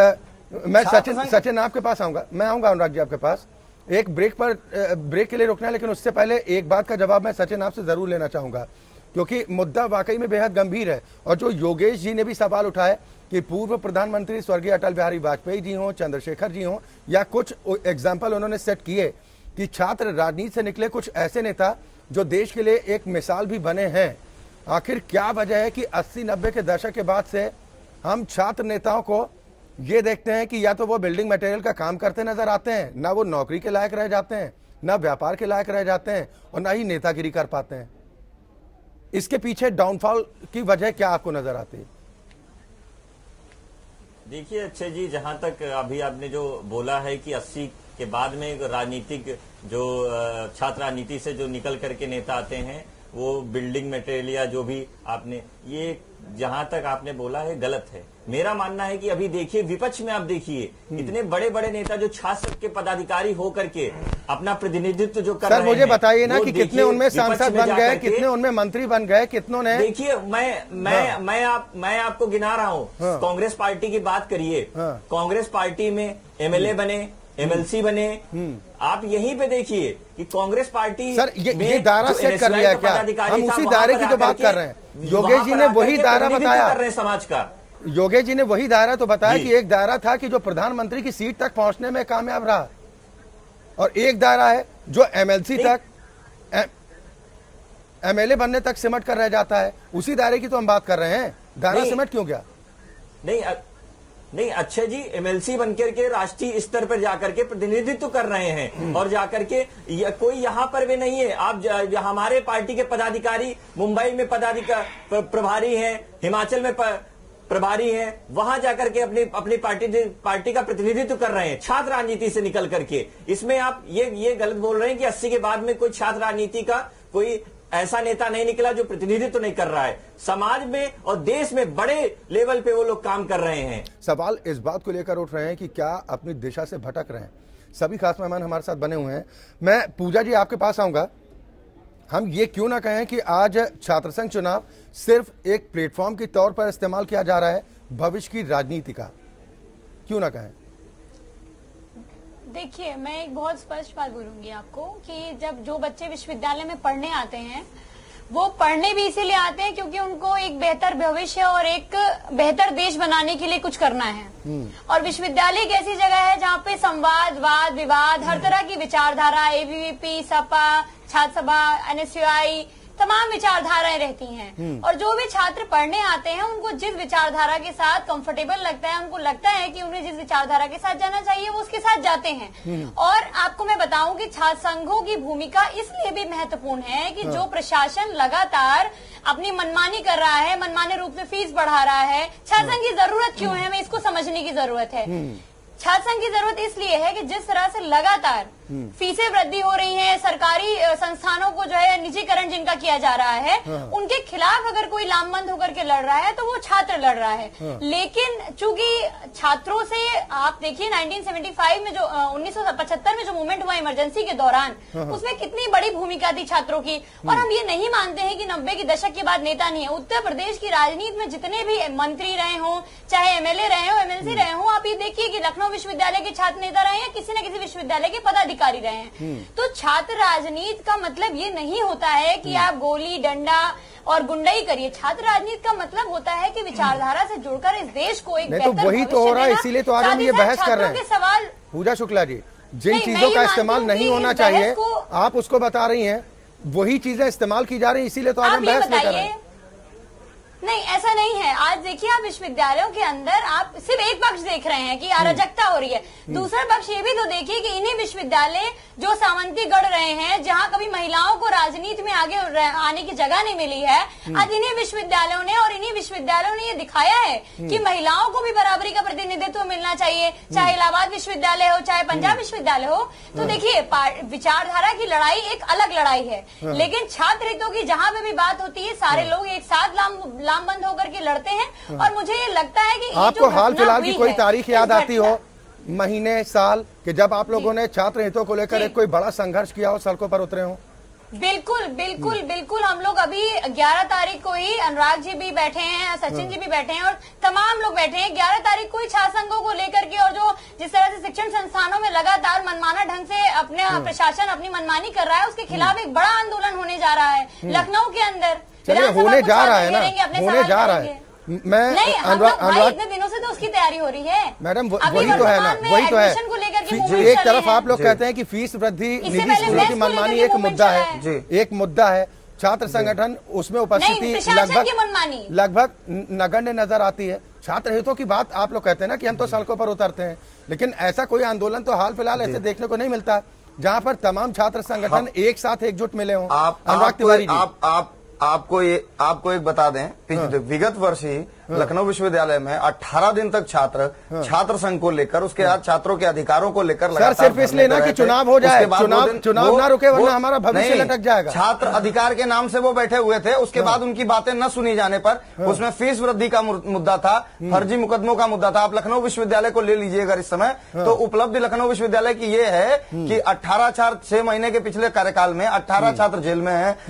मैं सचिन आपके पास आऊंगा, मैं आऊंगा अनुराग जी आपके पास। एक ब्रेक के लिए रुकना है, लेकिन उससे पहले एक बात का जवाब मैं सचिन आपसे जरूर लेना चाहूंगा, क्योंकि मुद्दा वाकई में बेहद गंभीर है। और जो योगेश जी ने भी सवाल उठाए कि पूर्व प्रधानमंत्री स्वर्गीय अटल बिहारी वाजपेयी जी हों, चंद्रशेखर जी हों, या कुछ एग्जाम्पल उन्होंने सेट किए कि छात्र राजनीति से निकले कुछ ऐसे नेता जो देश के लिए एक मिसाल भी बने हैं। आखिर क्या वजह है कि 80-90 के दशक के बाद से हम छात्र नेताओं को ये देखते हैं कि या तो वो बिल्डिंग मटेरियल का काम करते नजर आते हैं, ना वो नौकरी के लायक रह जाते हैं, ना व्यापार के लायक रह जाते हैं और ना ही नेतागिरी कर पाते हैं। इसके पीछे डाउनफॉल की वजह क्या आपको नजर आती है? देखिए अच्छे जी, जहां तक अभी आपने जो बोला है कि 80 के बाद में राजनीतिक जो छात्र राजनीति से जो निकल करके नेता आते हैं वो बिल्डिंग मटेरियल या जो भी आपने ये जहां तक आपने बोला है गलत है। मेरा मानना है कि अभी देखिए विपक्ष में आप देखिए इतने बड़े बड़े नेता जो छात्र के पदाधिकारी होकर के अपना प्रतिनिधित्व जो कर रहे हैं। सर मुझे बताइए ना कि कितने उनमें सांसद बन गए, कितने उनमें मंत्री बन गए, कितनों ने। देखिए मैं आपको गिना रहा हूँ। कांग्रेस पार्टी की बात करिए, कांग्रेस पार्टी में एमएलए बने, एमएलसी बने। आप यहीं पे देखिए कि कांग्रेस पार्टी सर ये दायरा सेट कर लिया क्या? हम उसी दायरे की तो बात कर रहे हैं। योगेश जी ने वही दायरा बताया, कर रहे हैं समाज का। योगेश जी ने वही दायरा तो बताया कि एक दायरा था कि जो प्रधानमंत्री की सीट तक पहुंचने में कामयाब रहा, और एक दायरा है जो एमएलसी तक, एमएलए बनने तक सिमट कर रह जाता है। उसी दायरे की तो हम बात कर रहे हैं। दायरा सिमट क्यों गया? नहीं अच्छे जी, एमएलसी बनकर के राष्ट्रीय स्तर पर जाकर के प्रतिनिधित्व कर रहे हैं और जाकर के कोई यहाँ पर भी नहीं है। आप हमारे पार्टी के पदाधिकारी मुंबई में प्रभारी हैं, हिमाचल में प्रभारी हैं, वहां जाकर के अपनी पार्टी का प्रतिनिधित्व कर रहे हैं छात्र राजनीति से निकल करके। इसमें आप ये गलत बोल रहे हैं कि 80 के बाद में कोई छात्र राजनीति का कोई ऐसा नेता नहीं निकला जो प्रतिनिधित्व नहीं कर रहा है। समाज में और देश में बड़े लेवल पे वो लोग काम कर रहे हैं। सवाल इस बात को लेकर उठ रहे हैं कि क्या अपनी दिशा से भटक रहे हैं। सभी खास मेहमान हमारे साथ बने हुए हैं। मैं पूजा जी आपके पास आऊंगा। हम ये क्यों ना कहें कि आज छात्र संघ चुनाव सिर्फ एक प्लेटफॉर्म के तौर पर इस्तेमाल किया जा रहा है भविष्य की राजनीति का, क्यों ना कहें? देखिए, मैं एक बहुत स्पष्ट बात बोलूंगी आपको कि जब जो बच्चे विश्वविद्यालय में पढ़ने आते हैं वो पढ़ने भी इसीलिए आते हैं क्योंकि उनको एक बेहतर भविष्य और एक बेहतर देश बनाने के लिए कुछ करना है। और विश्वविद्यालय एक ऐसी जगह है जहाँ पे संवाद, वाद विवाद, हर तरह की विचारधारा, एबीवीपी, सपा, छात्र सभा, एनएसयूआई, तमाम विचारधाराएं रहती हैं। और जो भी छात्र पढ़ने आते हैं उनको जिस विचारधारा के साथ कंफर्टेबल लगता है, उनको लगता है कि उन्हें जिस विचारधारा के साथ जाना चाहिए वो उसके साथ जाते हैं। और आपको मैं बताऊं कि छात्र संघों की भूमिका इसलिए भी महत्वपूर्ण है कि जो प्रशासन लगातार अपनी मनमानी कर रहा है, मनमाने रूप से फीस बढ़ा रहा है, छात्र संघ की जरूरत क्यों है, हमें इसको समझने की जरूरत है। छात्र संघ की जरूरत इसलिए है कि जिस तरह से लगातार फीसें वृद्धि हो रही हैं, सरकारी संस्थानों को जो है निजीकरण जिनका किया जा रहा है, उनके खिलाफ अगर कोई लामबंद होकर के लड़ रहा है तो वो छात्र लड़ रहा है। लेकिन चूंकि छात्रों से आप देखिए 1975 में जो 1975 में जो मूवमेंट हुआ इमरजेंसी के दौरान, उसमें कितनी बड़ी भूमिका थी छात्रों की। और हम ये नहीं मानते हैं कि 90 के दशक के बाद नेता नहीं है। उत्तर प्रदेश की राजनीति में जितने भी मंत्री रहे हों, चाहे एमएलए रहे हो, एमएलसी रहे हो, आप ये देखिए कि लखनऊ विश्वविद्यालय के छात्र नेता रहे हैं, किसी न किसी विश्वविद्यालय के पदाधिकारी रहे हैं। तो छात्र राजनीति का मतलब ये नहीं होता है कि आप गोली डंडा और गुंडाई करिए। छात्र राजनीति का मतलब होता है कि विचारधारा से जुड़कर इस देश को एक बेहतर तो वही तो हो रहा है, इसीलिए तो आज हम ये बहस कर रहे हैं। सवाल पूजा शुक्ला जी, जिन चीजों का इस्तेमाल नहीं होना चाहिए आप उसको बता रही हैं, वही चीजें इस्तेमाल की जा रही है, इसीलिए तो आज हम बहस नहीं कर रहे हैं। नहीं, ऐसा नहीं है। आज देखिए, आप विश्वविद्यालयों के अंदर आप सिर्फ एक पक्ष देख रहे हैं कि अराजकता हो रही है। दूसरा पक्ष ये भी तो देखिए कि इन्हीं विश्वविद्यालय जो सामंती गढ़ रहे हैं, जहां कभी महिलाओं को राजनीति में आगे आने की जगह नहीं मिली है, आज इन्हीं विश्वविद्यालयों ने और इन्हीं विश्वविद्यालयों ने ये दिखाया है कि महिलाओं को भी बराबरी का प्रतिनिधित्व मिलना चाहिए, चाहे इलाहाबाद विश्वविद्यालय हो, चाहे पंजाब विश्वविद्यालय हो। तो देखिए, विचारधारा की लड़ाई एक अलग लड़ाई है, लेकिन छात्र हितों की जहां पे भी बात होती है, सारे लोग एक साथ लामबंद होकर के लड़ते हैं। और मुझे ये लगता है कि आपको हाल फिलहाल की कोई तारीख याद आती हो, महीने, साल, कि जब आप लोगों ने छात्र हितों को लेकर एक कोई बड़ा संघर्ष किया हो, सड़कों पर उतरे हो? बिल्कुल बिल्कुल बिल्कुल। हम लोग अभी 11 तारीख को ही, अनुराग जी भी बैठे हैं, सचिन जी भी बैठे हैं और तमाम लोग बैठे हैं। 11 तारीख को ही छात्र संघों को लेकर के, और जो जिस तरह से शिक्षण संस्थानों में लगातार मनमाना ढंग से अपने प्रशासन अपनी मनमानी कर रहा है, उसके खिलाफ एक बड़ा आंदोलन होने जा रहा है लखनऊ के अंदर। होने जा रहा है ना, होने जा रहा है। मैं इतने दिनों से तो उसकी तैयारी हो रही है मैडम, वही तो है ना, वही तो है। एक तरफ आप लोग कहते हैं कि फीस वृद्धि, निजी स्कूलों की मनमानी एक मुद्दा है, एक मुद्दा है। छात्र संगठन उसमें उपस्थिति लगभग नगण्य नजर आती है। छात्र हितों की बात आप लोग कहते हैं ना कि हम तो सड़कों पर उतरते हैं, लेकिन ऐसा कोई आंदोलन तो हाल फिलहाल ऐसे देखने को नहीं मिलता जहां पर तमाम छात्र संगठन एक साथ एकजुट मिले हों। अनुराग तिवारी जी, आपको एक बता दें, विगत वर्ष ही लखनऊ विश्वविद्यालय में 18 दिन तक छात्र संघ को लेकर, उसके बाद छात्रों के अधिकारों को लेकर सर सिर्फ इसलिए ना कि चुनाव हो जाए, चुनाव ना रुके वरना हमारा भविष्य लटक जाएगा। छात्र अधिकार के नाम से वो बैठे हुए थे, उसके बाद उनकी बातें न सुनी जाने पर उसमें फीस वृद्धि का मुद्दा था, फर्जी मुकदमों का मुद्दा था। आप लखनऊ विश्वविद्यालय को ले लीजिए अगर इस समय, तो उपलब्धि लखनऊ विश्वविद्यालय की ये है कि 6 महीने के पिछले कार्यकाल में 18 छात्र जेल में हैं,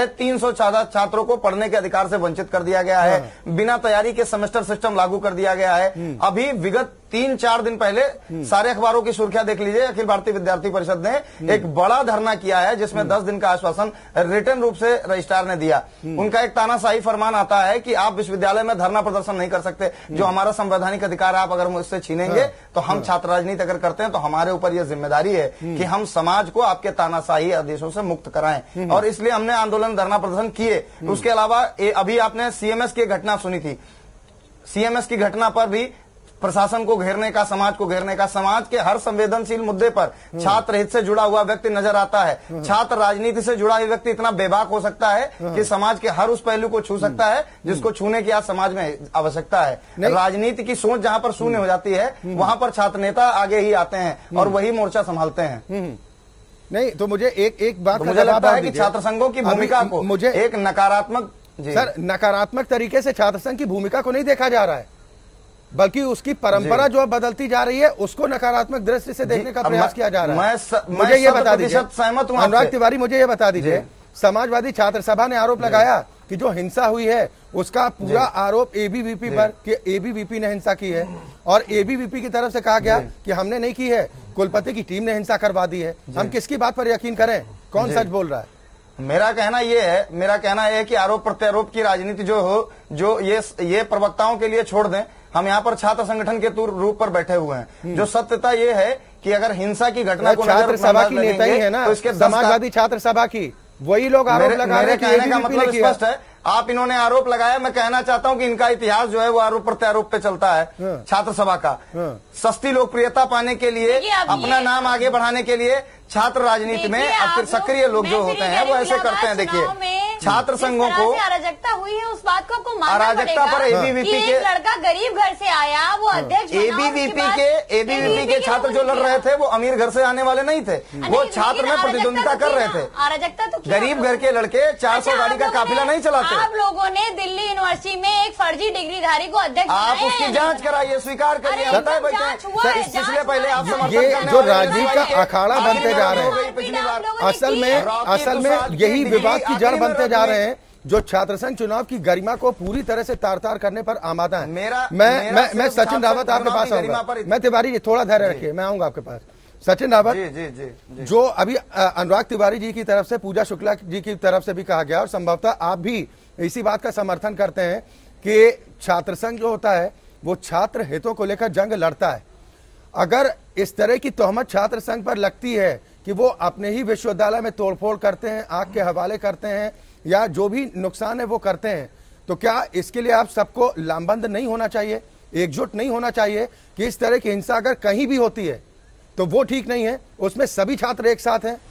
350 छात्रों को पढ़ने के अधिकार से वंचित कर दिया गया है, बिना तैयारी के सेमेस्टर सिस्टम लागू कर दिया गया है। अभी विगत 3-4 दिन पहले सारे अखबारों की सुर्खियां देख लीजिए, अखिल भारतीय विद्यार्थी परिषद ने एक बड़ा धरना किया है जिसमें 10 दिन का आश्वासन रिटर्न रूप से रजिस्ट्रार ने दिया। उनका एक तानाशाही फरमान आता है कि आप विश्वविद्यालय में धरना प्रदर्शन नहीं कर सकते, जो हमारा संवैधानिक अधिकार है, आप अगर मुझसे छीनेंगे तो हम छात्र राजनीति अगर करते हैं तो हमारे ऊपर यह जिम्मेदारी है कि हम समाज को आपके तानाशाही आदेशों से मुक्त कराएं, और इसलिए हमने आंदोलन धरना प्रदर्शन किए। उसके अलावा अभी आपने सीएमएस की घटना सुनी थी, सीएमएस की घटना पर भी प्रशासन को घेरने का, समाज को घेरने का, समाज के हर संवेदनशील मुद्दे पर छात्र हित से जुड़ा हुआ व्यक्ति नजर आता है। छात्र राजनीति से जुड़ा हुआ व्यक्ति इतना बेबाक हो सकता है कि समाज के हर उस पहलू को छू सकता है जिसको छूने की आज समाज में आवश्यकता है। राजनीति की सोच जहां पर शून्य हो जाती है वहां पर छात्र नेता आगे ही आते हैं और वही मोर्चा संभालते हैं। नहीं तो मुझे एक बात मुझे लगता है कि छात्र संघों की भूमिका को मुझे एक नकारात्मक, सर नकारात्मक तरीके से छात्र संघ की भूमिका को नहीं देखा जा रहा है, बल्कि उसकी परंपरा जो बदलती जा रही है उसको नकारात्मक दृष्टि से देखने का प्रयास किया जा रहा है। मुझे ये बता दीजिए, अनुराग तिवारी मुझे ये बता दीजिए, समाजवादी छात्र सभा ने आरोप लगाया कि जो हिंसा हुई है उसका पूरा आरोप एबीवीपी पर कि एबीवीपी ने हिंसा की है, और एबीवीपी की तरफ से कहा गया कि हमने नहीं की है, कुलपति की टीम ने हिंसा करवा दी है। हम किसकी बात पर यकीन करें, कौन सच बोल रहा है? मेरा कहना यह है कि आरोप प्रत्यारोप की राजनीति जो ये प्रवक्ताओं के लिए छोड़ दें। हम यहाँ पर छात्र संगठन के रूप पर बैठे हुए हैं। जो सत्यता ये है कि अगर हिंसा की घटना को छात्र सभा की नेता ही है ना, तो इसके समाजवादी छात्र सभा की वही लोग आरोप लगा रहे हैं। कहने का मतलब स्पष्ट है, आप इन्होंने आरोप लगाया, मैं कहना चाहता हूं कि इनका इतिहास जो है वो आरोप प्रत्यारोप पे चलता है। छात्र सभा का सस्ती लोकप्रियता पाने के लिए, अपना नाम आगे बढ़ाने के लिए छात्र राजनीति में सक्रिय लोग जो होते हैं वो ऐसे करते हैं। देखिए छात्र संघों को अराजकता हुई है, उस बात को मानना अराजकता पर एबीवीपी के लड़का गरीब घर से आया, वो अध्यक्ष एबीवीपी के छात्र जो लड़ रहे थे वो अमीर घर से आने वाले नहीं थे, वो छात्र में प्रतिद्वंदिता कर रहे थे। अराजकता तो गरीब घर के लड़के 400 गाड़ी का काफिला नहीं चलाते। आप लोगों ने दिल्ली यूनिवर्सिटी में एक फर्जी डिग्रीधारी को अध्यक्ष, आप उसकी जांच कराइए, स्वीकार करिए। इसलिए पहले आप जो राजनीति का अखाड़ा बनते जा रहे हैं, असल में यही विवाद की जड़ बनते जा रहे हैं, जो छात्र संघ चुनाव की गरिमा को पूरी तरह से तार-तार करने पर आमादा है। मैं सचिन रावत आपके पास आऊंगा। मैं तिवारी जी थोड़ा धैर्य रखिए, मैं आऊंगा आपके पास। सचिन रावत जी, जो अभी अनुराग तिवारी जी की तरफ से, पूजा शुक्ला जी की तरफ से भी कहा गया, और संभवतः आप भी इसी बात का समर्थन करते हैं कि छात्र संघ जो होता है वो छात्र हितों को लेकर जंग लड़ता है। अगर इस तरह की तोहमत छात्र संघ पर लगती है कि वो अपने ही विश्वविद्यालय में तोड़फोड़ करते हैं, आग के हवाले करते हैं, या जो भी नुकसान है वो करते हैं, तो क्या इसके लिए आप सबको लामबंद नहीं होना चाहिए, एकजुट नहीं होना चाहिए कि इस तरह की हिंसा अगर कहीं भी होती है तो वो ठीक नहीं है, उसमें सभी छात्र एक साथ हैं?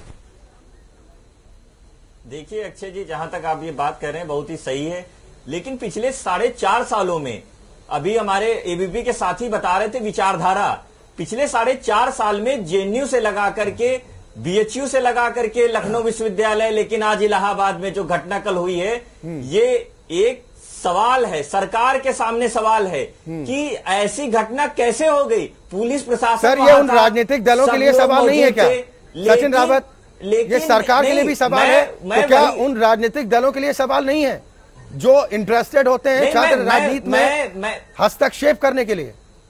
देखिए अक्षय जी, जहां तक आप ये बात कर रहे हैं बहुत ही सही है, लेकिन पिछले 4.5 सालों में, अभी हमारे एबीपी के साथी बता रहे थे विचारधारा, पिछले 4.5 साल में जेएनयू से लगा करके, बीएचयू से लगा करके लखनऊ विश्वविद्यालय, लेकिन आज इलाहाबाद में जो घटना कल हुई है, ये एक सवाल है, सरकार के सामने सवाल है कि ऐसी घटना कैसे हो गई। पुलिस प्रशासन, सर ये उन राजनीतिक दलों के लिए सवाल नहीं है क्या सचिन रावत? ये सरकार के लिए भी सवाल है, तो क्या उन राजनीतिक दलों के लिए सवाल नहीं है जो इंटरेस्टेड होते हैं छात्र राजनीति में हस्तक्षेप करने के लिए?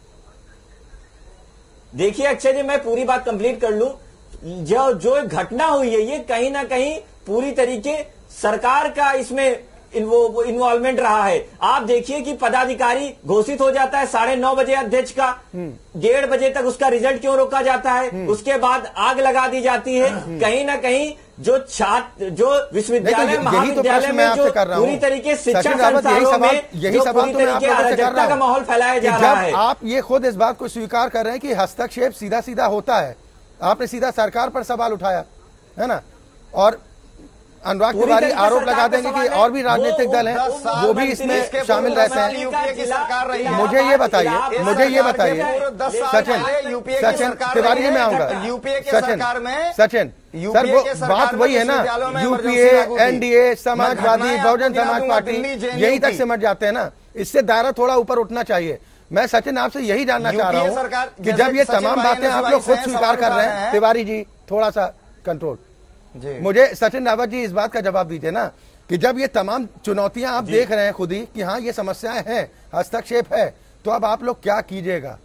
देखिए अक्षय जी, मैं पूरी बात कंप्लीट कर लूं। जो घटना हुई है ये कहीं ना कहीं पूरी तरीके सरकार का इसमें इन्वॉल्वमेंट रहा है। आप देखिए कि पदाधिकारी घोषित हो जाता है 9:30 बजे अध्यक्ष का, 1:30 बजे तक उसका रिजल्ट क्यों रोका जाता है, उसके बाद आग लगा दी जाती है। कहीं ना कहीं जो छात्र, जो विश्वविद्यालय महाविद्यालय में जो पूरी तरीके शिक्षा संस्थानों में जो पूरी तरीके अराजकता का माहौल फैलाया जा रहा है, आप ये खुद इस बात को स्वीकार कर रहे हैं कि हस्तक्षेप सीधा सीधा होता है, आपने सीधा सरकार पर सवाल उठाया है ना, और अनुराग तिवारी आरोप लगा देंगे कि और भी राजनीतिक दल हैं वो भी इसमें शामिल रहते हैं। मुझे ये बताइए सचिन तिवारी जी, मैं आऊंगा सचिन सर, वो बात वही है ना, UPA, NDA, Samajwadi, Bahujan Samaj party यही तक सिमट जाते हैं ना, इससे दायरा थोड़ा ऊपर उठना चाहिए। मैं सचिन आपसे यही जानना चाह रहा हूँ कि जब ये तमाम बातें आप लोग खुद स्वीकार कर रहे हैं, तिवारी जी थोड़ा सा कंट्रोल, मुझे सचिन रावत जी इस बात का जवाब दीजिए ना कि जब ये तमाम चुनौतियां आप देख रहे हैं खुद ही कि हाँ ये समस्याएं हैं, हस्तक्षेप है, तो अब आप लोग क्या कीजिएगा?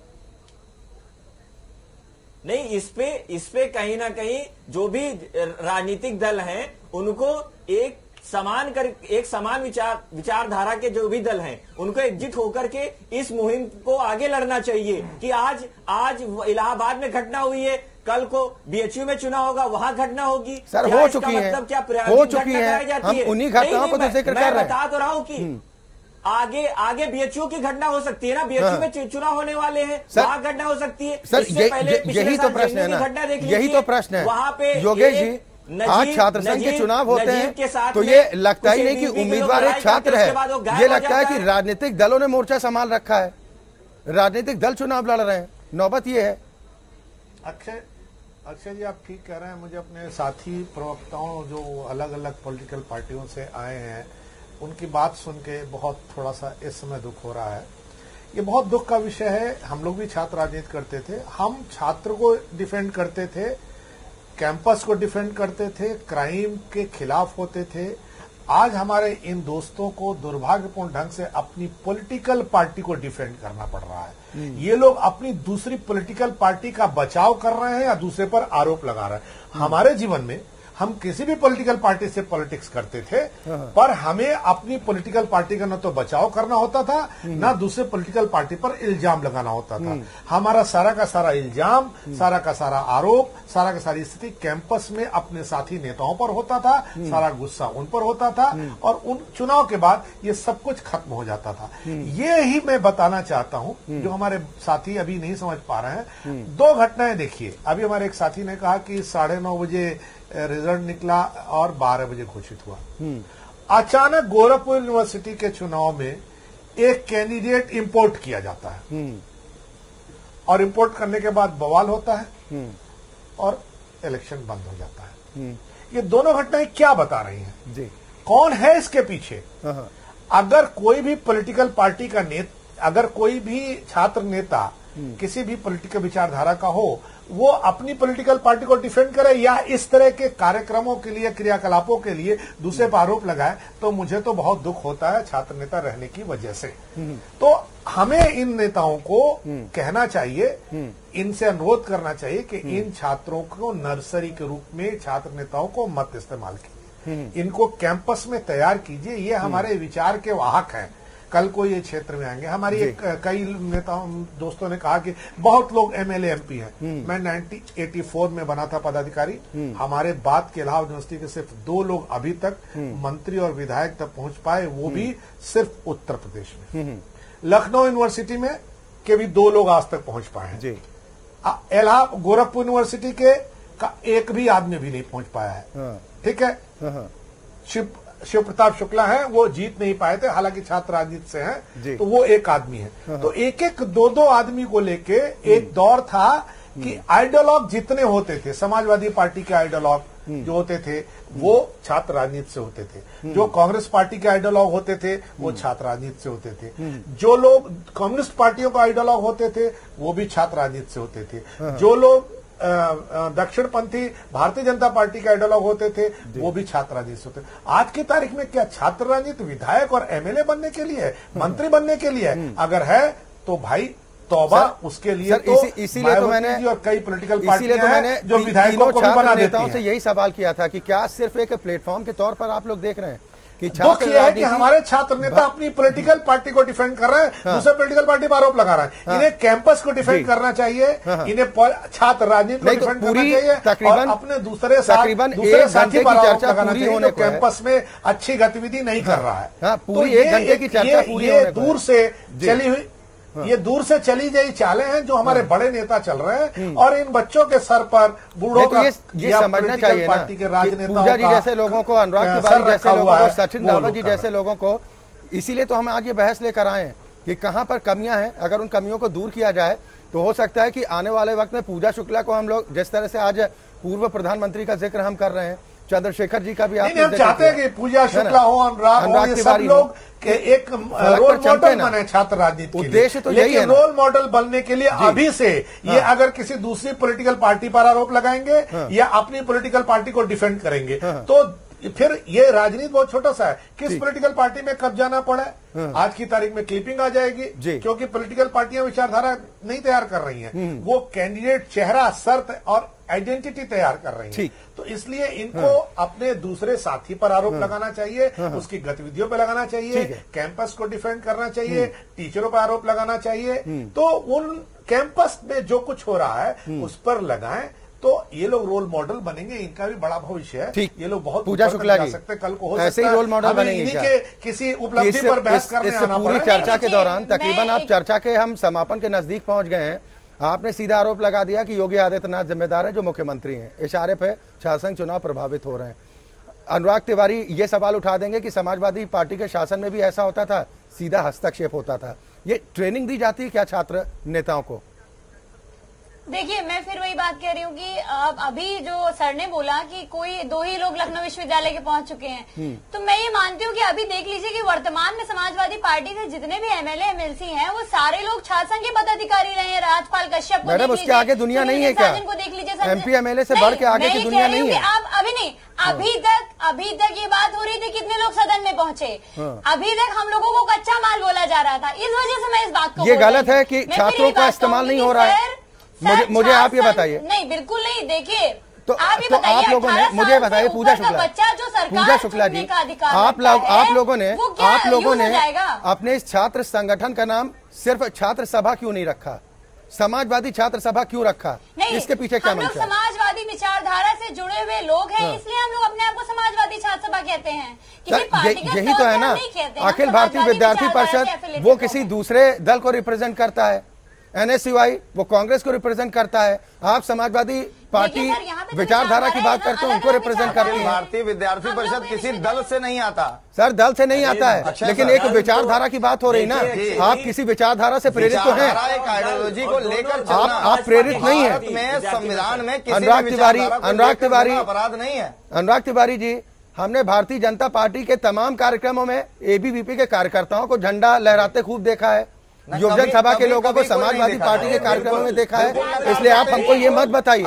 नहीं, इस पे कहीं ना कहीं जो भी राजनीतिक दल हैं उनको एक समान विचारधारा के जो भी दल हैं उनको एकजुट होकर के इस मुहिम को आगे लड़ना चाहिए कि आज इलाहाबाद में घटना हुई है, कल को बीएचयू में चुनाव होगा, वहां घटना होगी। सर हो चुकी है, हो चुकी है, हम उन्हीं घटनाओं को तो जिक्र कर रहे हैं। मैं बता तो रहा हूं कि आगे बीएचयू की घटना हो सकती है ना, बीएचयू में चुनाव होने वाले हैं, वहां घटना हो सकती है। सर यही तो प्रश्न है ना, यही तो प्रश्न है वहां पे। योगेश जी, आज छात्र संघ के चुनाव होते हैं तो ये लगता ही नहीं कि उम्मीदवार एक छात्र है, ये लगता है कि राजनीतिक दलों ने मोर्चा संभाल रखा है, राजनीतिक दल चुनाव लड़ रहे हैं। नौबत ये है। अक्षय जी, आप ठीक कह रहे हैं। मुझे अपने साथी प्रवक्ताओं जो अलग अलग पॉलिटिकल पार्टियों से आए हैं उनकी बात सुन के बहुत थोड़ा सा इस समय दुख हो रहा है। ये बहुत दुख का विषय है। हम लोग भी छात्र राजनीति करते थे, हम छात्र को डिफेंड करते थे, कैंपस को डिफेंड करते थे, क्राइम के खिलाफ होते थे। आज हमारे इन दोस्तों को दुर्भाग्यपूर्ण ढंग से अपनी पॉलिटिकल पार्टी को डिफेंड करना पड़ रहा है। ये लोग अपनी दूसरी पॉलिटिकल पार्टी का बचाव कर रहे हैं या दूसरे पर आरोप लगा रहे हैं। हमारे जीवन में हम किसी भी पॉलिटिकल पार्टी से पॉलिटिक्स करते थे, पर हमें अपनी पॉलिटिकल पार्टी का न तो बचाव करना होता था, न दूसरे पॉलिटिकल पार्टी पर इल्जाम लगाना होता था। हमारा सारा का सारा इल्जाम, सारा का सारा आरोप, सारा का सारी स्थिति कैंपस में अपने साथी नेताओं पर होता था, सारा गुस्सा उन पर होता था, और उन चुनाव के बाद ये सब कुछ खत्म हो जाता था। ये ही मैं बताना चाहता हूं, जो हमारे साथी अभी नहीं समझ पा रहे हैं। दो घटनाएं देखिए। अभी हमारे एक साथी ने कहा कि 9:30 बजे रिजल्ट निकला और 12 बजे घोषित हुआ। अचानक गोरखपुर यूनिवर्सिटी के चुनाव में एक कैंडिडेट इंपोर्ट किया जाता है और इंपोर्ट करने के बाद बवाल होता है और इलेक्शन बंद हो जाता है। ये दोनों घटनाएं क्या बता रही हैं? जी, कौन है इसके पीछे? अगर कोई भी पॉलिटिकल पार्टी का अगर कोई भी छात्र नेता किसी भी पॉलिटिकल विचारधारा का हो, वो अपनी पॉलिटिकल पार्टी को डिफेंड करे या इस तरह के कार्यक्रमों के लिए, क्रियाकलापों के लिए दूसरे पर आरोप लगाए, तो मुझे तो बहुत दुख होता है छात्र नेता रहने की वजह से। तो हमें इन नेताओं को कहना चाहिए, इनसे अनुरोध करना चाहिए कि इन छात्रों को नर्सरी के रूप में छात्र नेताओं को मत इस्तेमाल कीजिए, इनको कैंपस में तैयार कीजिए। ये हमारे विचार के वाहक हैं, कल को ये क्षेत्र में आएंगे। हमारी कई नेताओं दोस्तों ने कहा कि बहुत लोग एमएलए एमपी हैं। मैं 1984 में बना था पदाधिकारी। हमारे बाद के इलाहाबाद यूनिवर्सिटी के सिर्फ 2 लोग अभी तक मंत्री और विधायक तक पहुंच पाए, वो भी सिर्फ उत्तर प्रदेश में। लखनऊ यूनिवर्सिटी में के भी 2 लोग आज तक पहुंच पाए हैं। इलाहाबाद गोरखपुर यूनिवर्सिटी के का एक भी आदमी भी नहीं पहुंच पाया है। ठीक है, शिव प्रताप शुक्ला हैं, वो जीत नहीं पाए थे, हालांकि छात्र राजनीति से हैं, तो वो एक आदमी है। तो एक 2 आदमी को लेके एक दौर था कि आइडियोलॉग जितने होते थे, समाजवादी पार्टी के आइडियोलॉग जो होते थे वो छात्र राजनीति से होते थे, जो कांग्रेस पार्टी के आइडियोलॉग होते थे वो छात्र राजनीति से होते थे, जो लोग कम्युनिस्ट पार्टियों का आइडियोलॉग होते थे वो भी छात्र राजनीति से होते थे, जो लोग दक्षिणपंथी भारतीय जनता पार्टी के आइडियोलॉग होते थे वो भी छात्र राजनीति होते। आज की तारीख में क्या छात्र राजनीति विधायक और एमएलए बनने के लिए है, मंत्री बनने के लिए है? अगर है तो भाई तौबा, उसके लिए तो इसीलिए तो मैंने और कई पॉलिटिकल पार्टियां हैं जो विधायकों को भी बना देती हैं। से यही सवाल किया था कि क्या सिर्फ एक प्लेटफॉर्म के तौर पर आप लोग देख रहे हैं कि दुख यह है कि हमारे छात्र नेता अपनी पॉलिटिकल पार्टी को डिफेंड कर रहे हैं, दूसरे पॉलिटिकल पार्टी पर आरोप लगा रहे हैं। इन्हें कैंपस को डिफेंड करना चाहिए, इन्हें छात्र राजनीति को डिफेंड करना चाहिए, और अपने दूसरे साथी पर आरोप लगाना चाहिए जो कैंपस में अच्छी गतिविधि नहीं कर रहा है। पूरी 1 घंटे की चर्चा पूरी ये दूर से चली हुई ये दूर से चली गई चालें हैं जो हमारे बड़े नेता चल रहे हैं, और इन बच्चों के सर पर बूढ़ों का ये समझना चाहिए ना पार्टी के राजनेताओं पूजा जी जैसे लोगों को, अनुराग तिवारी जैसे लोगों को, सचिन रावत जी जैसे लोगों को। इसीलिए तो हम आज ये बहस लेकर आए हैं कि कहां पर कमियां हैं। अगर उन कमियों को दूर किया जाए तो हो सकता है कि आने वाले वक्त में पूजा शुक्ला को हम लोग, जिस तरह से आज पूर्व प्रधानमंत्री का जिक्र हम कर रहे हैं, चंद्रशेखर जी का भी आप चाहते हैं कि पूजा शुक्ला हो, अनुराग तिवारी लोग के एक रोल मॉडल बने छात्र राजनीति के उद्देश्य तो यही है। रोल मॉडल बनने के लिए अभी से ये अगर किसी दूसरी पॉलिटिकल पार्टी पर आरोप लगाएंगे या अपनी पॉलिटिकल पार्टी को डिफेंड करेंगे तो फिर ये राजनीति बहुत छोटा सा है। किस पॉलिटिकल पार्टी में कब जाना पड़े, आज की तारीख में क्लिपिंग आ जाएगी, क्योंकि पॉलिटिकल पार्टियां विचारधारा नहीं तैयार कर रही हैं, वो कैंडिडेट चेहरा, शर्त और आइडेंटिटी तैयार कर रही हैं। तो इसलिए इनको अपने दूसरे साथी पर आरोप लगाना चाहिए, उसकी गतिविधियों पर लगाना चाहिए, कैंपस को डिफेंड करना चाहिए, टीचरों पर आरोप लगाना चाहिए। तो उन कैंपस में जो कुछ हो रहा है उस पर लगाएं, तो ये लोग रोल मॉडल बनेंगे। इनका भी बड़ा भविष्य है, ये लोग बहुत पूजा शुक्ला जी सकते कल को हो ऐसे ही रोल मॉडल बनेंगे। किसी उपलब्धि पर बहस करने आना पड़े। पूरी चर्चा के दौरान तकरीबन आप चर्चा के हम समापन के नजदीक पहुंच गए हैं, आपने सीधा आरोप लगा दिया कि योगी आदित्यनाथ जिम्मेदार है जो मुख्यमंत्री हैं, इशारे पे छात्र संघ चुनाव प्रभावित हो रहे हैं। अनुराग तिवारी ये सवाल उठा देंगे कि समाजवादी पार्टी के शासन में भी ऐसा होता था, सीधा हस्तक्षेप होता था। ये ट्रेनिंग दी जाती है क्या छात्र नेताओं को? देखिए, मैं फिर वही बात कह रही हूँ कि अभी जो सर ने बोला कि कोई 2 ही लोग लखनऊ विश्वविद्यालय के पहुंच चुके हैं, तो मैं ये मानती हूँ कि अभी देख लीजिए कि वर्तमान में समाजवादी पार्टी के जितने भी एमएलए एमएलसी हैं वो सारे लोग छात्र संघ के पदाधिकारी रहे हैं। राजपाल कश्यप को मैडम, उसके आगे दुनिया नहीं है क्या? देख लीजिए, एमपी एमएलए से बढ़ के आगे की दुनिया नहीं है। आप अभी नहीं, अभी तक ये बात हो रही थी कितने लोग सदन में पहुंचे, अभी तक हम लोगों को कच्चा माल बोला जा रहा था। इस वजह से मैं इस बात को, ये गलत है कि छात्रों का इस्तेमाल नहीं हो रहा है। मुझे आप ये बताइए। नहीं, बिल्कुल नहीं। देखिए, तो आप लोगों ने मुझे बताइए, पूजा शुक्ला जी, आप लोगों ने अपने इस छात्र संगठन का नाम सिर्फ छात्र सभा क्यों नहीं रखा, समाजवादी छात्र सभा क्यों रखा? इसके पीछे क्या मंशा है? समाजवादी विचारधारा से जुड़े हुए लोग हैं, इसलिए हम लोग अपने आप को समाजवादी छात्र सभा कहते हैं। यही तो है ना, अखिल भारतीय विद्यार्थी परिषद वो किसी दूसरे दल को रिप्रेजेंट करता है, NSUI वो कांग्रेस को रिप्रेजेंट करता है, आप समाजवादी पार्टी विचारधारा की बात करते हैं, उनको रिप्रेजेंट करती है। भारतीय विद्यार्थी परिषद किसी दल से नहीं आता सर, दल से नहीं आता है, लेकिन एक विचारधारा की बात हो रही ना, आप किसी विचारधारा से प्रेरित तो हैं, आइडियोलॉजी को लेकर आप प्रेरित नहीं है। संविधान में अनुराग तिवारी अपराध नहीं है। अनुराग तिवारी जी, हमने भारतीय जनता पार्टी के तमाम कार्यक्रमों में ABVP के कार्यकर्ताओं को झंडा लहराते खूब देखा है, योगदान सभा के लोगों को समाजवादी पार्टी के कार्यक्रमों में देखा है। इसलिए आप हमको ये मत बताइए,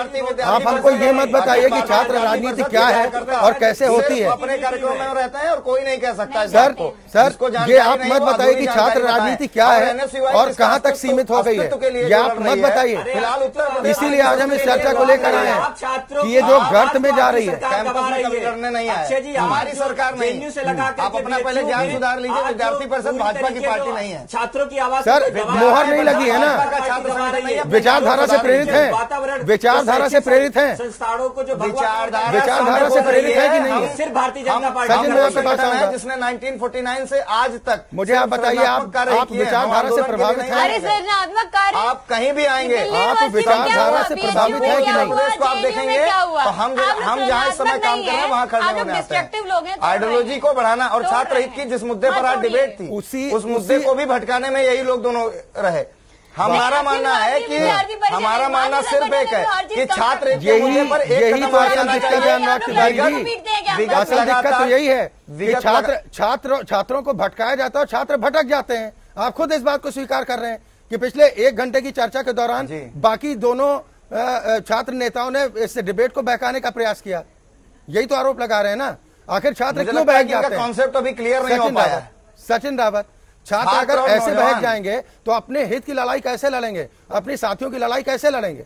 कि छात्र राजनीति क्या है और कैसे होती है। अपने कार्यक्रम में रहता है और कोई नहीं कह सकता सर, ये आप मत बताइए कि छात्र राजनीति क्या है और कहाँ तक सीमित हो गई है, ये आप मत बताइए। इसीलिए आज हम इस चर्चा को लेकर आए हैं कि ये जो गर्त में जा रही है, करने नहीं आए, हमारी सरकार नहीं। आप अपना पहले ज्ञान सुधार लीजिए, विद्यार्थी परिषद भाजपा की पार्टी नहीं है। छात्रों की आवाज सर, मोहर नहीं लगी है ना, विचारधारा से प्रेरित है, विचारधारा से प्रेरित है, संस्थानों को जो विचारधारा से प्रेरित है कि नहीं? सिर्फ भारतीय जनता पार्टी सचिन, मैं आपके पास आऊंगा, जिसने 1949 से आज तक, मुझे आप बताइए, आप विचारधारा से प्रभावित हैं? आप कहीं भी आएंगे, आप विचारधारा से प्रभावित है कि नहीं? उसको आप देखेंगे तो हम जहाँ इस समय काम कर रहे हैं वहाँ खड़े होने आते हैं। आइडियोलॉजी को बढ़ाना और छात्र हित की जिस मुद्दे पर आज डिबेट थी, उस मुद्दे को भी भटकाने में यही लोग दोनों रहे। हमारा मानना है कि हमारा मानना सिर्फ एक है कि छात्र यही तो असल दिक्कत है अनुराग तिवारी जी, असल दिक्कत तो यही है कि छात्रों को भटकाया जाता है और छात्र भटक जाते हैं। आप खुद इस बात को स्वीकार कर रहे हैं कि पिछले 1 घंटे की चर्चा के दौरान बाकी दोनों छात्र नेताओं ने इस डिबेट को बहकाने का प्रयास किया, यही तो आरोप लगा रहे हैं ना। आखिर छात्र क्यों बहक जाते हैं? कॉन्सेप्ट अभी क्लियर नहीं हो पाया। सचिन रावत, छात्र अगर ऐसे बहक जाएंगे तो अपने हित की लड़ाई कैसे लड़ेंगे, अपने साथियों की लड़ाई कैसे लड़ेंगे?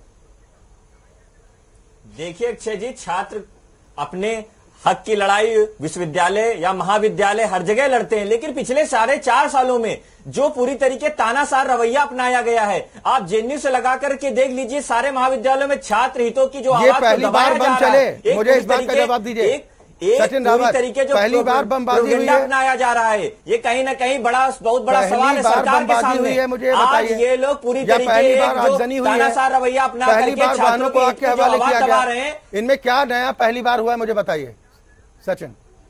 देखिए अक्षय जी, छात्र अपने हक की लड़ाई विश्वविद्यालय या महाविद्यालय हर जगह लड़ते हैं, लेकिन पिछले 4.5 सालों में जो पूरी तरीके तानाशाह रवैया अपनाया गया है, आप जेएनयू से लगा करके देख लीजिए, सारे महाविद्यालयों में छात्र हितों की जो आवाज पहली बार बम चले, मुझे इस बात का जवाब दीजिए। सचिन रावत, तरीके जो पहली बार बमबाजी हुई है, अपनाया जा रहा है, ये कहीं ना कहीं बहुत बड़ा सवाल है सरकार के सामने। है, मुझे आज ये लोग पूरी तरीके तानाशाह रवैया अपना करके छात्रों को के हवाले किया गया है, इनमें क्या नया पहली बार हुआ है मुझे बताइए सचिन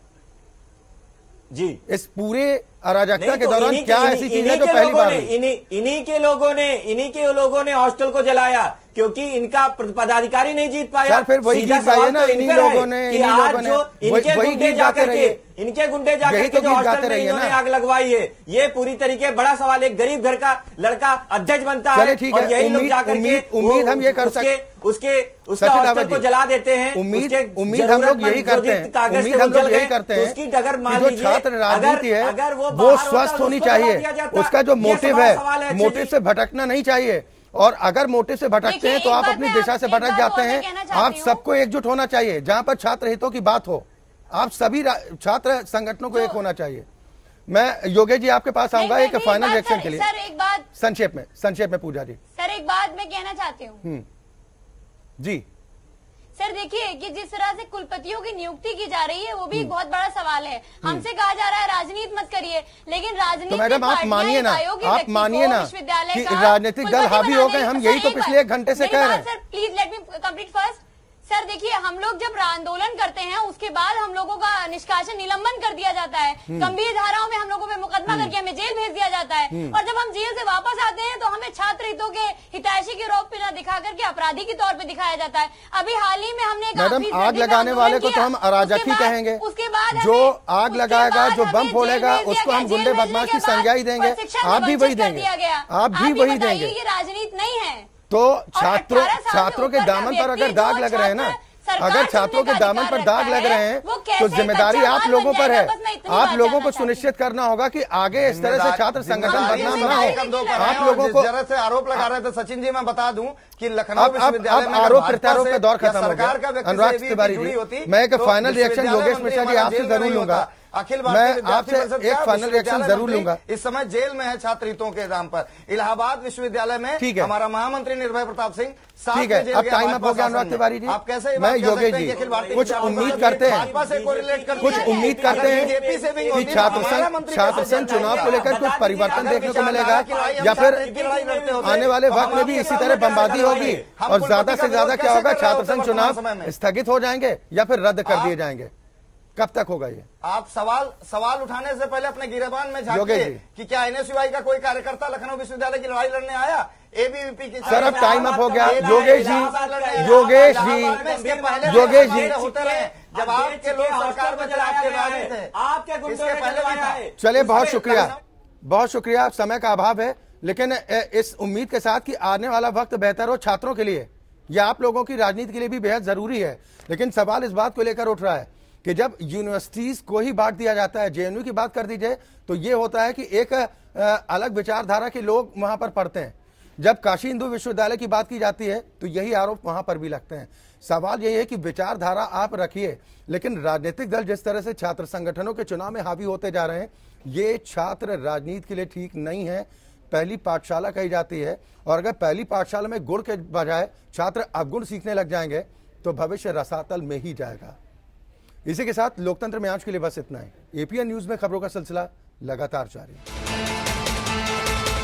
जी। इस पूरे अराजकता के दौरान क्या ऐसी चीज है जो पहली बार इन्हीं के लोगों ने हॉस्टल को जलाया क्योंकि इनका पदाधिकारी नहीं जीत पाया। फिर वही गीत गाइए ना, इन्हीं लोगों ने इनके गुंडे जाकर के जो हॉस्टल में इन्होंने आग लगवाई है, ये पूरी तरीके बड़ा सवाल है। गरीब घर का लड़का अध्यक्ष बनता है और यही लोग जाकर के उम्मीद हम ये कर सकते उसके हॉस्टल को जला देते हैं। उम्मीद हम लोग यही करते हैं, उम्मीद हम लोग यही करते हैं उसकी डगर मान जो छात्र राजनीति है अगर वो स्वस्थ होनी चाहिए, उसका जो मोटिव है, मोटिव से भटकना नहीं चाहिए। और अगर मोटिव से भटकते हैं तो आप अपनी दिशा से भटक जाते हैं। आप सबको एकजुट होना चाहिए, जहां पर छात्र हितों की बात हो, आप सभी छात्र संगठनों को एक होना चाहिए। मैं योगेश जी आपके पास आऊंगा एक फाइनल रिएक्शन के लिए। सर एक बात संक्षेप में पूजा जी। सर एक बात मैं कहना चाहती हूँ जी। सर देखिए कि जिस तरह से कुलपतियों की नियुक्ति की जा रही है वो भी एक बहुत बड़ा सवाल है। हमसे कहा जा रहा है राजनीति मत करिए, लेकिन राजनीति तो मैडम आप मानिए ना कि राजनीतिक दल हावी हो गए। हम यही तो पिछले 1 घंटे से कह रहे हैं। Sir please let me complete first. Sir देखिए हम लोग जब आंदोलन करते हैं उसके बाद हम लोगों का निष्कासन निलंबन कर दिया जाता है, गंभीर धाराओं में हम लोगों पे मुकदमा करके हमें जेल भेज दिया जाता है, और जब हम जेल से वापस आते हैं तो हमें छात्र हितों के हितैषी के रूप में दिखा करके अपराधी के तौर पे दिखाया जाता है। अभी हाल ही में हमने मैडम आग लगाने वाले को तो हम अराजक ही कहेंगे, उसके बाद जो आग लगाएगा, जो बम फोड़ेगा, उसको हम गुंडे बदमाश की संज्ञा ही देंगे। आप भी वही देंगे, आप भी वही देंगे। ये राजनीति नहीं है। तो छात्रों के दामन पर अगर दाग लग रहे हैं ना, अगर छात्रों के दामन पर दाग लग रहे हैं तो जिम्मेदारी आप लोगों पर है। आप लोगों को सुनिश्चित करना होगा कि आगे इस तरह से छात्र संगठन बदनाम ना हो। आप लोगों को जरा से आरोप लगा रहे थे सचिन जी, मैं बता दूं कि लखनऊ विश्वविद्यालय में आरोप प्रत्यारोप का दौर खत्म हो गया। अनुराग तिवारी जी, होती मैं एक फाइनल रिएक्शन योगेश मिश्रा जी आपसे जरूर लूंगा। मैं आपसे एक फाइनल रिएक्शन जरूर लूंगा। इस समय जेल में है छात्र हितों के नाम पर। इलाहाबाद विश्वविद्यालय में हमारा महामंत्री निर्भय प्रताप सिंह, ठीक है, अब टाइम अप हो गया अनुराग तिवारी जी। आप कैसे मैं योगेश जी कुछ उम्मीद करते हैं, कुछ उम्मीद करते हैं कि छात्र संघ चुनाव को लेकर कुछ परिवर्तन देखने को मिलेगा, या फिर आने वाले वक्त में भी इसी तरह बमबादी होगी और ज्यादा से ज्यादा क्या होगा, छात्र संघ चुनाव स्थगित हो जाएंगे या फिर रद्द कर दिए जाएंगे। कब तक होगा ये? आप सवाल उठाने से पहले अपने गिरेबान में झांकिए कि क्या एनएसयूआई का कोई कार्यकर्ता लखनऊ विश्वविद्यालय की लड़ाई लड़ने आया? एबीवीपी की सर अब टाइम अप हो गया। योगेश जी होते रहे जब आपके लोग सरकार में आपके गुंडों ने पहले। चलिए बहुत शुक्रिया। समय का अभाव है, लेकिन इस उम्मीद के साथ कि आने वाला वक्त बेहतर हो छात्रों के लिए या आप लोगों की राजनीति के लिए भी बेहद जरूरी है। लेकिन सवाल इस बात को लेकर उठ रहा है कि जब यूनिवर्सिटीज को ही बांट दिया जाता है, जेएनयू की बात कर दीजिए, तो ये होता है कि एक अलग विचारधारा के लोग वहां पर पढ़ते हैं। जब काशी हिंदू विश्वविद्यालय की बात की जाती है तो यही आरोप वहां पर भी लगते हैं। सवाल यही है कि विचारधारा आप रखिए, लेकिन राजनीतिक दल जिस तरह से छात्र संगठनों के चुनाव में हावी होते जा रहे हैं, ये छात्र राजनीति के लिए ठीक नहीं है। पहली पाठशाला कही जाती है, और अगर पहली पाठशाला में गुण के बजाय छात्र अवगुण सीखने लग जाएंगे तो भविष्य रसातल में ही जाएगा। इसी के साथ लोकतंत्र में आज के लिए बस इतना ही। एपीएन न्यूज में खबरों का सिलसिला लगातार जारी।